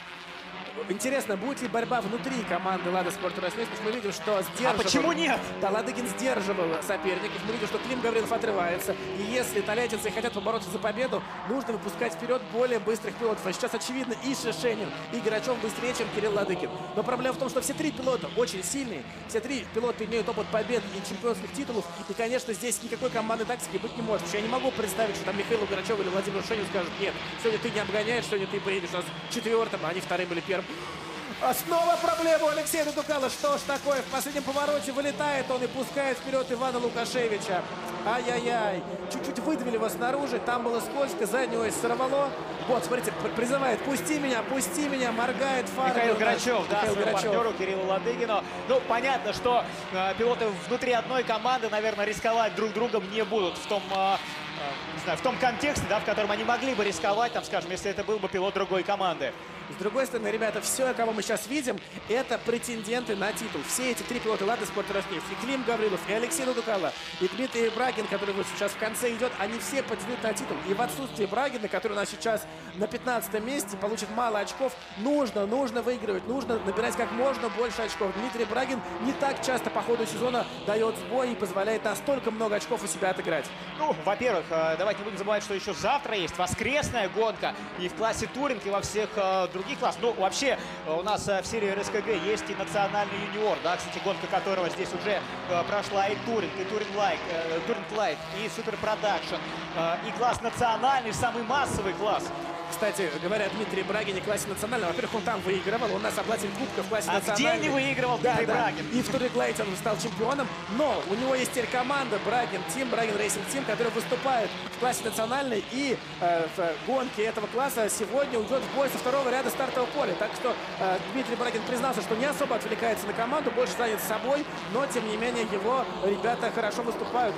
Интересно, будет ли борьба внутри команды «Лада Спорт» Роснефть? Мы видим, что сдерживал... А почему нет? Да, Ладыгин сдерживал соперников. Мы видим, что Клим Гаврилов отрывается. И если тольяттинцы хотят побороться за победу, нужно выпускать вперед более быстрых пилотов. А сейчас, очевидно, и Шишенин, и Грачев быстрее, чем Кирилл Ладыгин. Но проблема в том, что все три пилота очень сильные. Все три пилота имеют опыт побед и чемпионских титулов. И, конечно, здесь никакой командной тактики быть не может. Потому что я не могу представить, что там Михаилу Грачеву или Владимиру Шишенину скажут: нет, сегодня ты не обгоняешь, сегодня ты поедешь у нас четвертым, а они вторым или первым. А снова проблема у Алексея Дудукала. Что ж такое? В последнем повороте вылетает он и пускает вперед Ивана Лукашевича. Ай-яй-яй. Чуть-чуть выдавили его снаружи. Там было скользко. Заднюю ось сорвало. Вот, смотрите, призывает: пусти меня, пусти меня. Моргает фарами. Михаил Грачев, да, Михаил своему Грачев. партнеру Кириллу Ладыгину. Ну, понятно, что э, пилоты внутри одной команды, наверное, рисковать друг другом не будут в том, э, э, не знаю, в том контексте, да, в котором они могли бы рисковать, там, скажем, если это был бы пилот другой команды. С другой стороны, ребята, все, кого мы сейчас видим, это претенденты на титул. Все эти три пилота «Лады Спорт» Роснефть, и Клим Гаврилов, и Алексей Дудукала, и Дмитрий Брагин, который вот сейчас в конце идет, они все претендуют на титул. И в отсутствие Брагина, который у нас сейчас на пятнадцатом месте, получит мало очков, нужно, нужно выигрывать, нужно набирать как можно больше очков. Дмитрий Брагин не так часто по ходу сезона дает сбой и позволяет настолько много очков у себя отыграть. Ну, во-первых, э, давайте не будем забывать, что еще завтра есть воскресная гонка и в классе туринг, и во всех э, других классах. Ну, вообще, э, у нас э, в серии эр эс ка гэ есть и национальный юниор, да, кстати, гонка которого здесь уже э, прошла и туринг, и туринг лайт, э, туринг лайт, и супер продакшн, э, и класс национальный, самый массовый класс. Кстати, говоря о Дмитрии Брагине в классе национального, во-первых, он там выигрывал, он нас обладатель кубка в классе А национального. где не выигрывал Да, Дмитрий да. Брагин? И в Туриглайте он стал чемпионом, но у него есть теперь команда Брагин Тим, Брагин Рейсинг Тим, который выступает в классе национальной, и э, в гонке этого класса сегодня уйдет в бой со второго ряда стартового поля. Так что э, Дмитрий Брагин признался, что не особо отвлекается на команду, больше занят собой, но тем не менее его ребята хорошо выступают.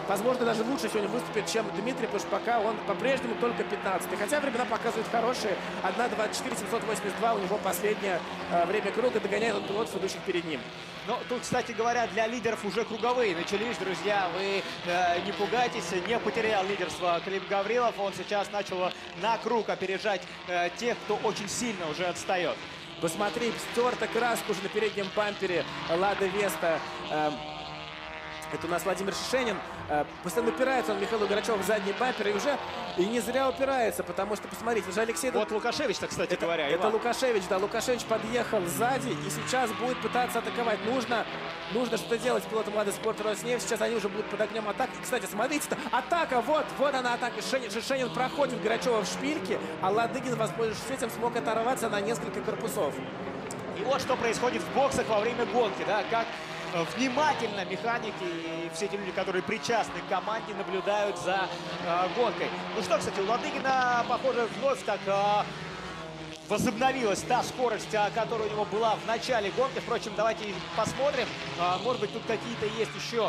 возможно, даже лучше сегодня выступит, чем Дмитрий, потому что пока он по-прежнему только пятнадцатый. Хотя времена показывают хорошие. одна двадцать четыре семьсот восемьдесят два у него последнее э, время круга. Догоняет он пилотов, идущих перед ним. Ну, тут, кстати говоря, для лидеров уже круговые начались, друзья. Вы э, не пугайтесь, не потерял лидерство Клим Гаврилов. Он сейчас начал на круг опережать э, тех, кто очень сильно уже отстает. Посмотри, стерта краска уже на переднем бампере Лада Веста. Э, Это у нас Владимир Шишенин. Постоянно упирается он, Михаил Грачев, в задний бампер. И уже и не зря упирается, потому что, посмотрите, уже Алексей... Вот Лукашевич-то, кстати это, говоря, Это Иван. Лукашевич, да. Лукашевич подъехал сзади и сейчас будет пытаться атаковать. Нужно, нужно что-то делать с пилотом Лады Спорт Роснефть. Сейчас они уже будут под огнем атак. И, кстати, смотрите-то, атака, вот, вот она атака. Шишенин, Шишенин проходит Грачева в шпильке, а Ладыгин, воспользовавшись этим, смог оторваться на несколько корпусов. И вот что происходит в боксах во время гонки, да, как внимательно механики и все те люди, которые причастны к команде, наблюдают за э, гонкой. Ну что, кстати, у Ладыгина, похоже, вновь так э, возобновилась та скорость, э, которая у него была в начале гонки. Впрочем, давайте посмотрим. Э, может быть, тут какие-то есть еще,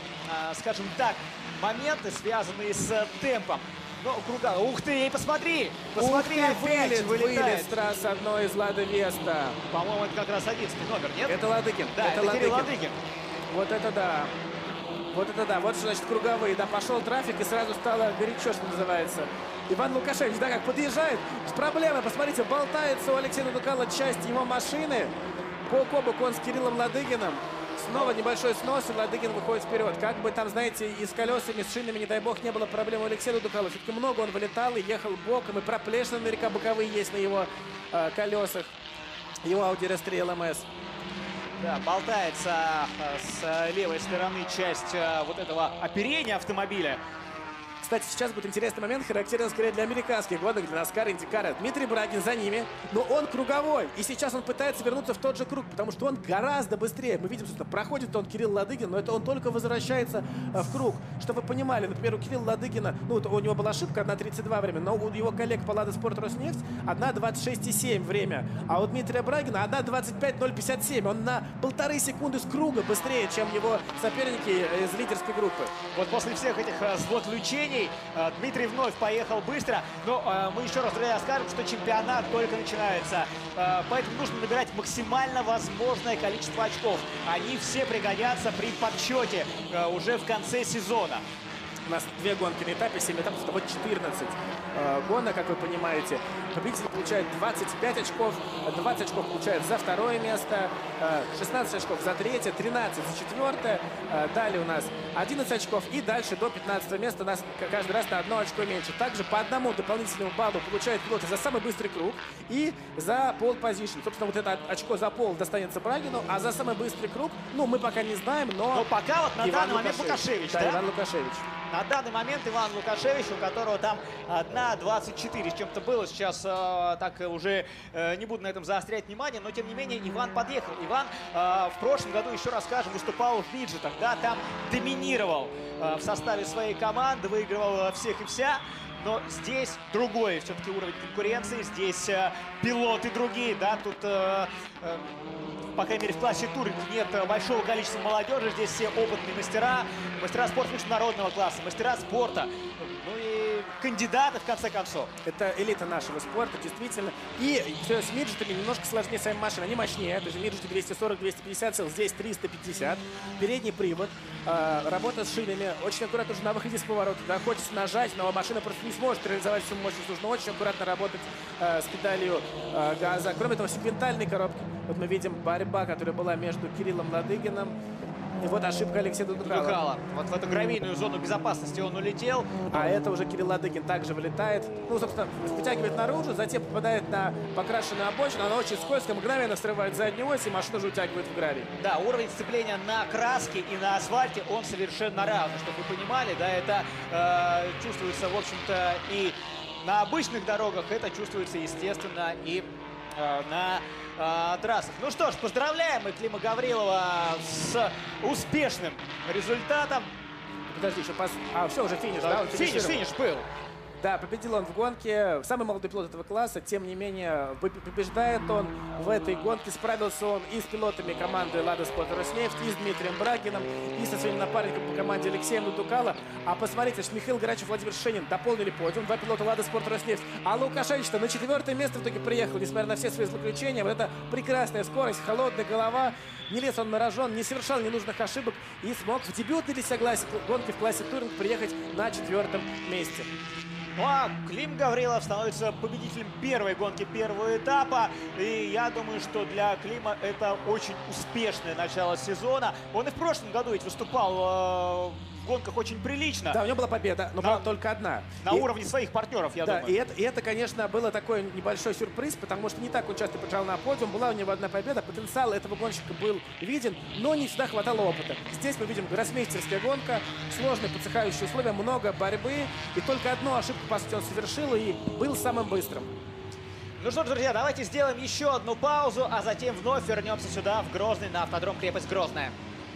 э, скажем так, моменты, связанные с э, темпом. Ну, круга. Ух ты, и посмотри! Посмотри, Ух ты, опять вылет, вылетает. вылет с трассы одной из Лада Веста. По-моему, это как раз одиннадцатый номер, нет? Это Ладыгин. Да, это, это Кирилл Ладыгин. Вот это да. Вот это да. Вот что значит круговые. Да, пошел трафик и сразу стало горячо, что называется. Иван Лукашевич, да, как подъезжает. С проблемой, посмотрите, болтается у Алексея Дудукала часть его машины. Бок о бок он с Кириллом Ладыгиным. Снова небольшой снос, и Ладыгин выходит вперед. Как бы там, знаете, и с колесами, с шинами, не дай бог, не было проблем у Алексея Дудукала. Все-таки много он вылетал и ехал боком, и проплешины наверняка боковые есть на его э, колесах. Его Audi эр эс три эл эм эс. Да, болтается э, с левой стороны часть э, вот этого оперения автомобиля. Кстати, сейчас будет интересный момент, характерен скорее для американских гонок, для Наскара, Индикара. Дмитрий Брагин за ними, но он круговой. И сейчас он пытается вернуться в тот же круг, потому что он гораздо быстрее. Мы видим, что проходит он Кирилл Ладыгин, но это он только возвращается а, в круг. Чтобы вы понимали, например, у Кирилла Ладыгина, ну, у него была ошибка одна тридцать два время, но у его коллег по Лада Спорт Роснефть одна двадцать шесть семь время. А у Дмитрия Брагина одна двадцать пять ноль пятьдесят семь. Он на полторы секунды с круга быстрее, чем его соперники из лидерской группы. Вот после всех этих э, злоключений э, Дмитрий вновь поехал быстро, но э, мы еще раз, друзья, скажем, что чемпионат только начинается. Э, поэтому нужно набирать максимально возможное количество очков. Они все пригодятся при подсчете э, уже в конце сезона. У нас две гонки на этапе, семь этапов, это вот четырнадцать э, гонок, как вы понимаете. Победитель получает двадцать пять очков, двадцать очков получает за второе место, э, шестнадцать очков за третье, тринадцать за четвертое. Э, далее у нас одиннадцать очков и дальше до пятнадцатого места у нас каждый раз на одно очко меньше. Также по одному дополнительному баллу получают пилоты за самый быстрый круг и за пол позишн. Собственно, вот это очко за пол достанется Брагину, а за самый быстрый круг, ну, мы пока не знаем, но... Но пока вот на Иван данный момент Лукашевич, да? да? Иван Лукашевич. На данный момент Иван Лукашевич, у которого там одна двадцать четыре с чем-то было. Сейчас э, так уже э, не буду на этом заострять внимание, но тем не менее Иван подъехал. Иван э, в прошлом году, еще раз скажем, выступал в Миджетах, да, там доминировал э, в составе своей команды, выигрывал всех и вся. Но здесь другой все-таки уровень конкуренции, здесь э, пилоты другие, да, тут, э, э, по крайней мере, в классе туринг нет большого количества молодежи, здесь все опытные мастера, мастера спорта международного класса, мастера спорта, ну и кандидаты, в конце концов. Это элита нашего спорта, действительно. И все с миджетами немножко сложнее сами машины, они мощнее, то есть миджеты двести сорок — двести пятьдесят сил, здесь триста пятьдесят. Передний привод, э, работа с шинами, очень аккуратно уже на выходе с поворота, да, хочется нажать, но машина просто не сможет реализовать всю мощность, нужно очень аккуратно работать э, с педалью э, газа. Кроме того, сегментальные коробки. Вот мы видим борьба, которая была между Кириллом Ладыгиным. И вот ошибка Алексея Дудукала. Дудукала. Вот в эту гравийную зону безопасности он улетел. А это уже Кирилл Ладыгин также вылетает. Ну, собственно, вытягивает наружу, затем попадает на покрашенную обочину. Она очень скользкая, мгновенно срывает заднюю ось, и машину уже утягивает в гравий. Да, уровень сцепления на краске и на асфальте, он совершенно разный. Чтобы вы понимали, да, это э, чувствуется, в общем-то, и на обычных дорогах, это чувствуется, естественно, и э, на э, трассах. Ну что ж, поздравляем мы Клима Гаврилова с успешным результатом. Подожди, еще пос... А, все, уже финиш, Да, да? финиш, финиш был. Да, победил он в гонке. Самый молодой пилот этого класса, тем не менее, побеждает он в этой гонке. Справился он и с пилотами команды «Лада Спорт Роснефть», и с Дмитрием Брагиным, и со своим напарником по команде Алексеем Лутукало. А посмотрите, Михаил Грачев, Владимир Шенин дополнили подиум. Два пилота «Лада Спорт Роснефть». А Лукашевич-то на четвертое место в итоге приехал, несмотря на все свои злоключения. Вот это прекрасная скорость, холодная голова. Не лез он на рожон, не совершал ненужных ошибок и смог в дебютной для себя гонки в классе туринг приехать на четвертом месте. Ну а Клим Гаврилов становится победителем первой гонки первого этапа. И я думаю, что для Клима это очень успешное начало сезона. Он и в прошлом году ведь выступал э, в гонках очень прилично. Да, у него была победа, но на, правда, только одна. На и, уровне своих партнеров, я да, думаю. И это, и это, конечно, было такой небольшой сюрприз, потому что не так он часто приезжал на подиум. Была у него одна победа, потенциал этого гонщика был виден, но не всегда хватало опыта. Здесь мы видим гроссмейстерская гонка, сложные подсыхающие условия, много борьбы. И только одну ошибку, по сути, он совершил и был самым быстрым. Ну что ж, друзья, давайте сделаем еще одну паузу, а затем вновь вернемся сюда, в Грозный, на автодром «Крепость Грозная».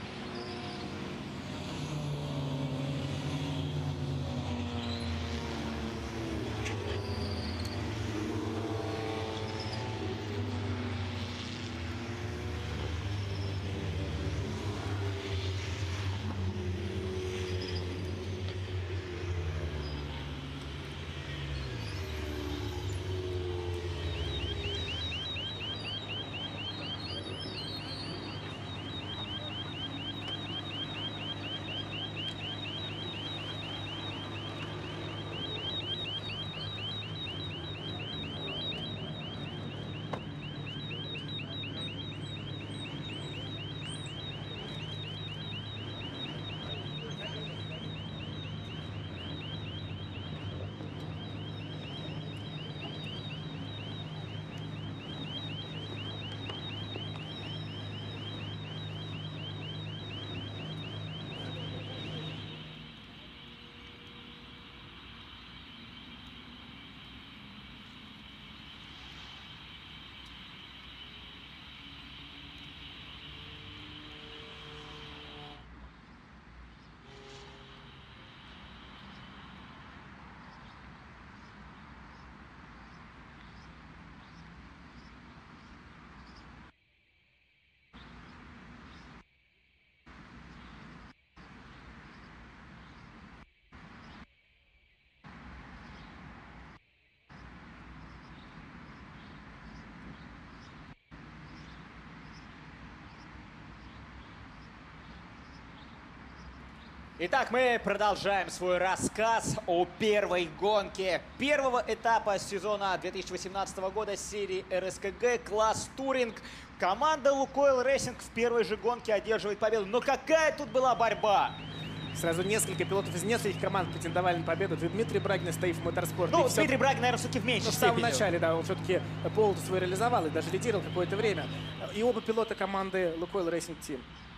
Итак, мы продолжаем свой рассказ о первой гонке первого этапа сезона две тысячи восемнадцатого года серии эр эс ка гэ класс Туринг. Команда Лукойл Рейсинг в первой же гонке одерживает победу. Но какая тут была борьба! Сразу несколько пилотов из нескольких команд претендовали на победу. Дмитрий Брагин из ТАИФ Моторспорт. Ну, все... Дмитрий Брагин, наверное, все-таки в меньшей Но в степени. самом начале, да, он все-таки пол свой реализовал и даже лидировал какое-то время. И оба пилота команды Лукойл Рейсинг Тим.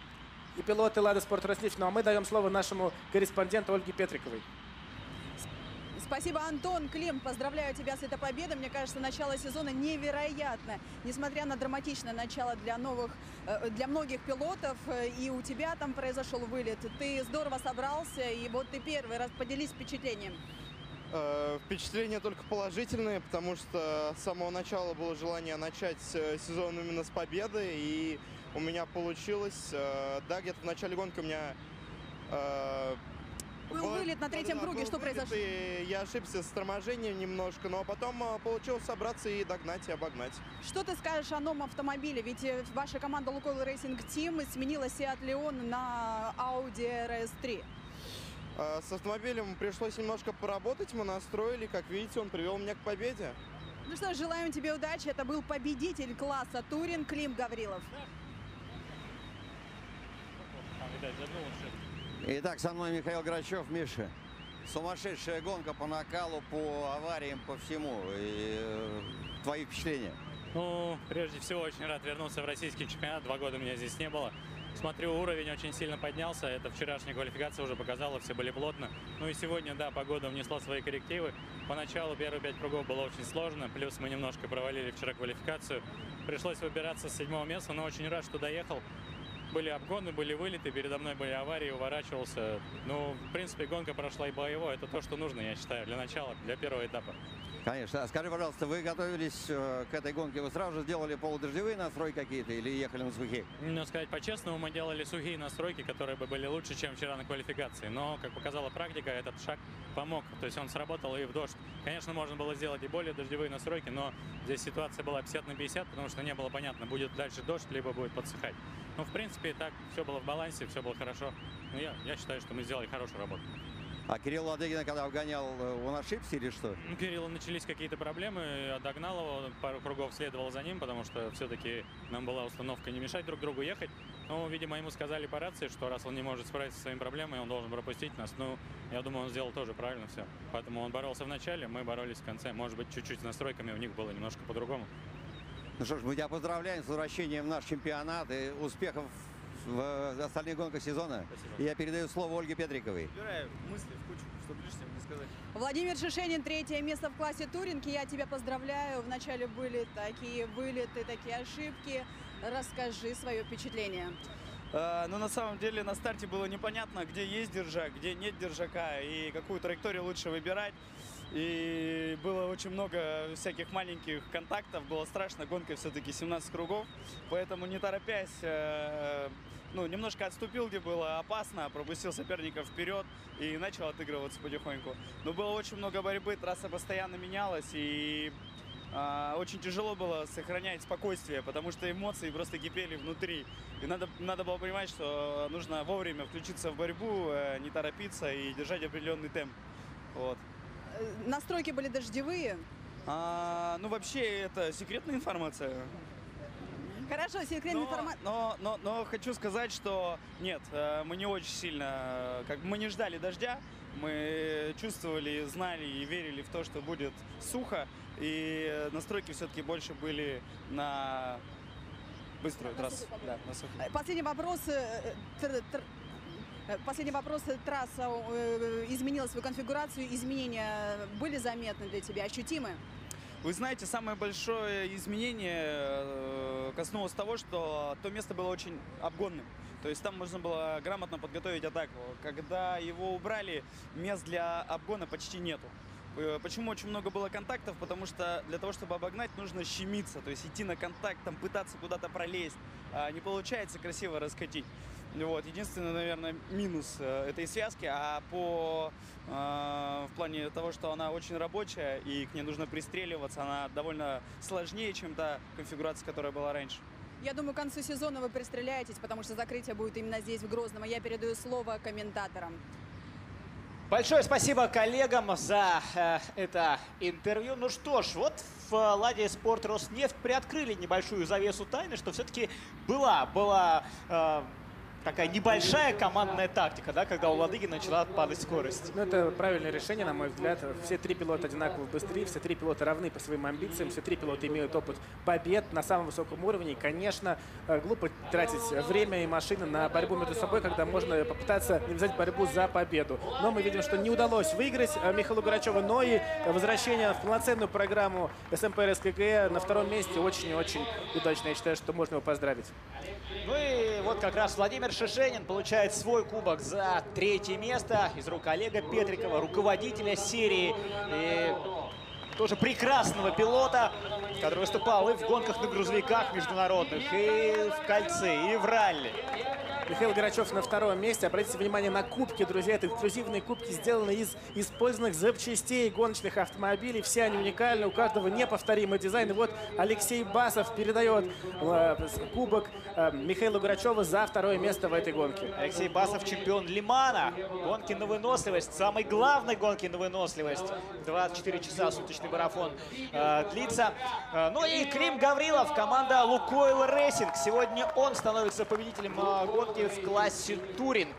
И пилоты Лада Спорт Роснефть. Ну а мы даем слово нашему корреспонденту Ольге Петриковой. Спасибо, Антон. Клим, поздравляю тебя с этой победой. Мне кажется, начало сезона невероятно. Несмотря на драматичное начало для новых, для многих пилотов, и у тебя там произошел вылет. Ты здорово собрался, и вот ты первый раз. Поделись впечатлением. Э, впечатления только положительные, потому что с самого начала было желание начать сезон именно с победы, и у меня получилось. Э, да, где-то в начале гонки у меня... Э, Был Вот, вылет на третьем да, круге, был что вылет, произошло? И я ошибся с торможением немножко, но потом а, получилось собраться и догнать, и обогнать. Что ты скажешь о новом автомобиле? Ведь ваша команда Лукойл Рейсинг Тим сменила Seat Leon на Audi эр эс три. А, с автомобилем пришлось немножко поработать, мы настроили, как видите, он привел меня к победе. Ну что ж, желаем тебе удачи. Это был победитель класса Туринг Клим Гаврилов. Итак, со мной Михаил Грачев. Миша, сумасшедшая гонка по накалу, по авариям, по всему. И э, твои впечатления? Ну, прежде всего, очень рад вернуться в российский чемпионат. Два года меня здесь не было. Смотрю, уровень очень сильно поднялся. Это вчерашняя квалификация уже показала, все были плотно. Ну и сегодня, да, погода внесла свои коррективы. Поначалу первые пять кругов было очень сложно. Плюс мы немножко провалили вчера квалификацию. Пришлось выбираться с седьмого места, но очень рад, что доехал. были обгоны, были вылеты, передо мной были аварии, уворачивался. Ну, в принципе, гонка прошла и боевой. Это то, что нужно, я считаю, для начала, для первого этапа. Конечно. А скажи, пожалуйста, вы готовились э, к этой гонке, вы сразу же сделали полудождевые настройки какие-то или ехали на сухие? Ну, сказать по-честному, мы делали сухие настройки, которые бы были лучше, чем вчера на квалификации. Но, как показала практика, этот шаг помог. То есть он сработал и в дождь. Конечно, можно было сделать и более дождевые настройки, но здесь ситуация была пятьдесят на пятьдесят, потому что не было понятно, будет дальше дождь, либо будет подсыхать. Ну, в принципе, так все было в балансе, все было хорошо. Ну, я, я считаю, что мы сделали хорошую работу. А Кирилл Ладыгин, когда обгонял, он ошибся или что? У Кирилла начались какие-то проблемы, я догнал его, пару кругов следовал за ним, потому что все-таки нам была установка не мешать друг другу ехать. Но, видимо, ему сказали по рации, что раз он не может справиться со своими проблемами, он должен пропустить нас. Ну, я думаю, он сделал тоже правильно все. Поэтому он боролся в начале, мы боролись в конце. Может быть, чуть-чуть с настройками у них было немножко по-другому. Ну что ж, мы тебя поздравляем с возвращением в наш чемпионат и успехов в остальных гонках сезона. Спасибо. И я передаю слово Ольге Петриковой. Собираю мысли в кучу, чтобы лишнего не сказать. Владимир Шишенин, третье место в классе туринг. Я тебя поздравляю. Вначале были такие вылеты, такие ошибки. Расскажи свое впечатление. Э, ну, на самом деле, на старте было непонятно, где есть держак, где нет держака и какую траекторию лучше выбирать. И было очень много всяких маленьких контактов. Было страшно. Гонка все-таки семнадцать кругов. Поэтому, не торопясь, э, ну, немножко отступил, где было опасно, пропустил соперника вперед и начал отыгрываться потихоньку. Но было очень много борьбы, трасса постоянно менялась, и э, очень тяжело было сохранять спокойствие, потому что эмоции просто кипели внутри. И надо, надо было понимать, что нужно вовремя включиться в борьбу, э, не торопиться и держать определенный темп. Вот. Настройки были дождевые. А, ну, вообще, это секретная информация. Хорошо, секретная Но, информация. но, но, но хочу сказать, что нет, э, мы не очень сильно, как бы мы не ждали дождя, мы чувствовали, знали и верили в то, что будет сухо, и настройки все-таки больше были на быструю На трассу. сухую Да, на сухую. Последний вопрос. э, тр- тр- Последний вопрос. Трасса э, изменила свою конфигурацию. Изменения были заметны для тебя, ощутимы? Вы знаете, самое большое изменение э, коснулось того, что то место было очень обгонным. То есть там можно было грамотно подготовить атаку. Когда его убрали, мест для обгона почти нету. Э, Почему очень много было контактов? Потому что для того, чтобы обогнать, нужно щемиться. То есть идти на контакт, там, пытаться куда-то пролезть. А не получается красиво раскатить. Вот. Единственный, наверное, минус э, этой связки, а по э, в плане того, что она очень рабочая и к ней нужно пристреливаться, она довольно сложнее, чем та конфигурация, которая была раньше. Я думаю, к концу сезона вы пристреляетесь, потому что закрытие будет именно здесь, в Грозном. А я передаю слово комментаторам. Большое спасибо коллегам за э, это интервью. Ну что ж, вот в э, Ладе Спорт Роснефть приоткрыли небольшую завесу тайны, что все-таки была, была э, такая небольшая командная тактика, да, когда у Ладыгина начала падать скорость. Ну, это правильное решение, на мой взгляд. Все три пилота одинаково быстрее, все три пилота равны по своим амбициям, все три пилота имеют опыт побед на самом высоком уровне. И, конечно, глупо тратить время и машины на борьбу между собой, когда можно попытаться взять борьбу за победу. Но мы видим, что не удалось выиграть Михаилу Грачеву, но и возвращение в полноценную программу эс эм пэ эр эс ка гэ е на втором месте очень и очень удачно. Я считаю, что можно его поздравить. Ну и вот как раз Владимир Шишенин получает свой кубок за третье место из рук Олега Петрикова, руководителя серии. И тоже прекрасного пилота, который выступал и в гонках на грузовиках международных, и в кольце, и в ралли. Михаил Грачев на втором месте. Обратите внимание на кубки, друзья. Это эксклюзивные кубки, сделаны из использованных запчастей гоночных автомобилей. Все они уникальны, у каждого неповторимый дизайн. И вот Алексей Басов передает э, кубок э, Михаилу Грачеву за второе место в этой гонке. Алексей Басов чемпион Лимана. Гонки на выносливость. Самой главной гонки на выносливость. двадцать четыре часа суточный марафон э, длится. Э, ну и Клим Гаврилов, команда Лукойл Рейсинг. Сегодня он становится победителем э, гонки в классе туринг.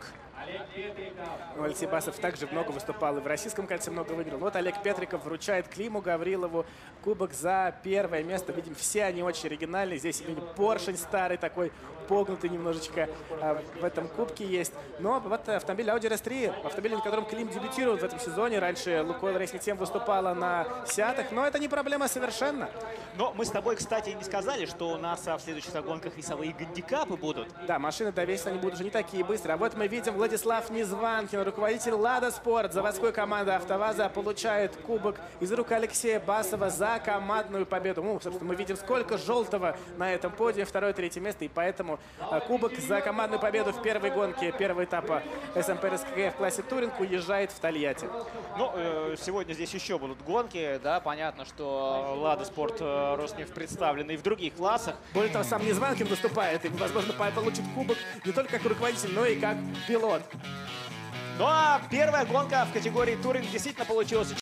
Ну, Алексей Басов также много выступал и в российском кольце много выиграл. Вот Олег Петриков вручает Климу Гаврилову кубок за первое место. Видим, все они очень оригинальные. Здесь видим поршень старый такой, погнутый немножечко а, в этом кубке есть. Но вот автомобиль Audi эр эс три, автомобиль, на котором Клим дебютирует в этом сезоне. Раньше Лукойл Racing Team выступала на Сиатах, но это не проблема совершенно. Но мы с тобой, кстати, не сказали, что у нас а, в следующих гонках весовые гандикапы будут. Да, машины довесят, они будут уже не такие быстрые. А вот мы видим, Владислав Незванкин, руководитель Лада Спорт, заводской команды АвтоВАЗа, получает кубок из рук Алексея Басова за командную победу. Ну, собственно, мы видим, сколько желтого на этом подиуме, второе, третье место, и поэтому а, кубок за командную победу в первой гонке первого этапа эс эм пэ эр эс ка гэ в классе Туринг уезжает в Тольятти. Ну, э, сегодня здесь еще будут гонки, да, понятно, что Лада Спорт, э, Роснефть представлены и в других классах. Более того, сам Незванкин выступает и, возможно, получит кубок не только как руководитель, но и как пилот. Ну а первая гонка в категории Туринг действительно получилась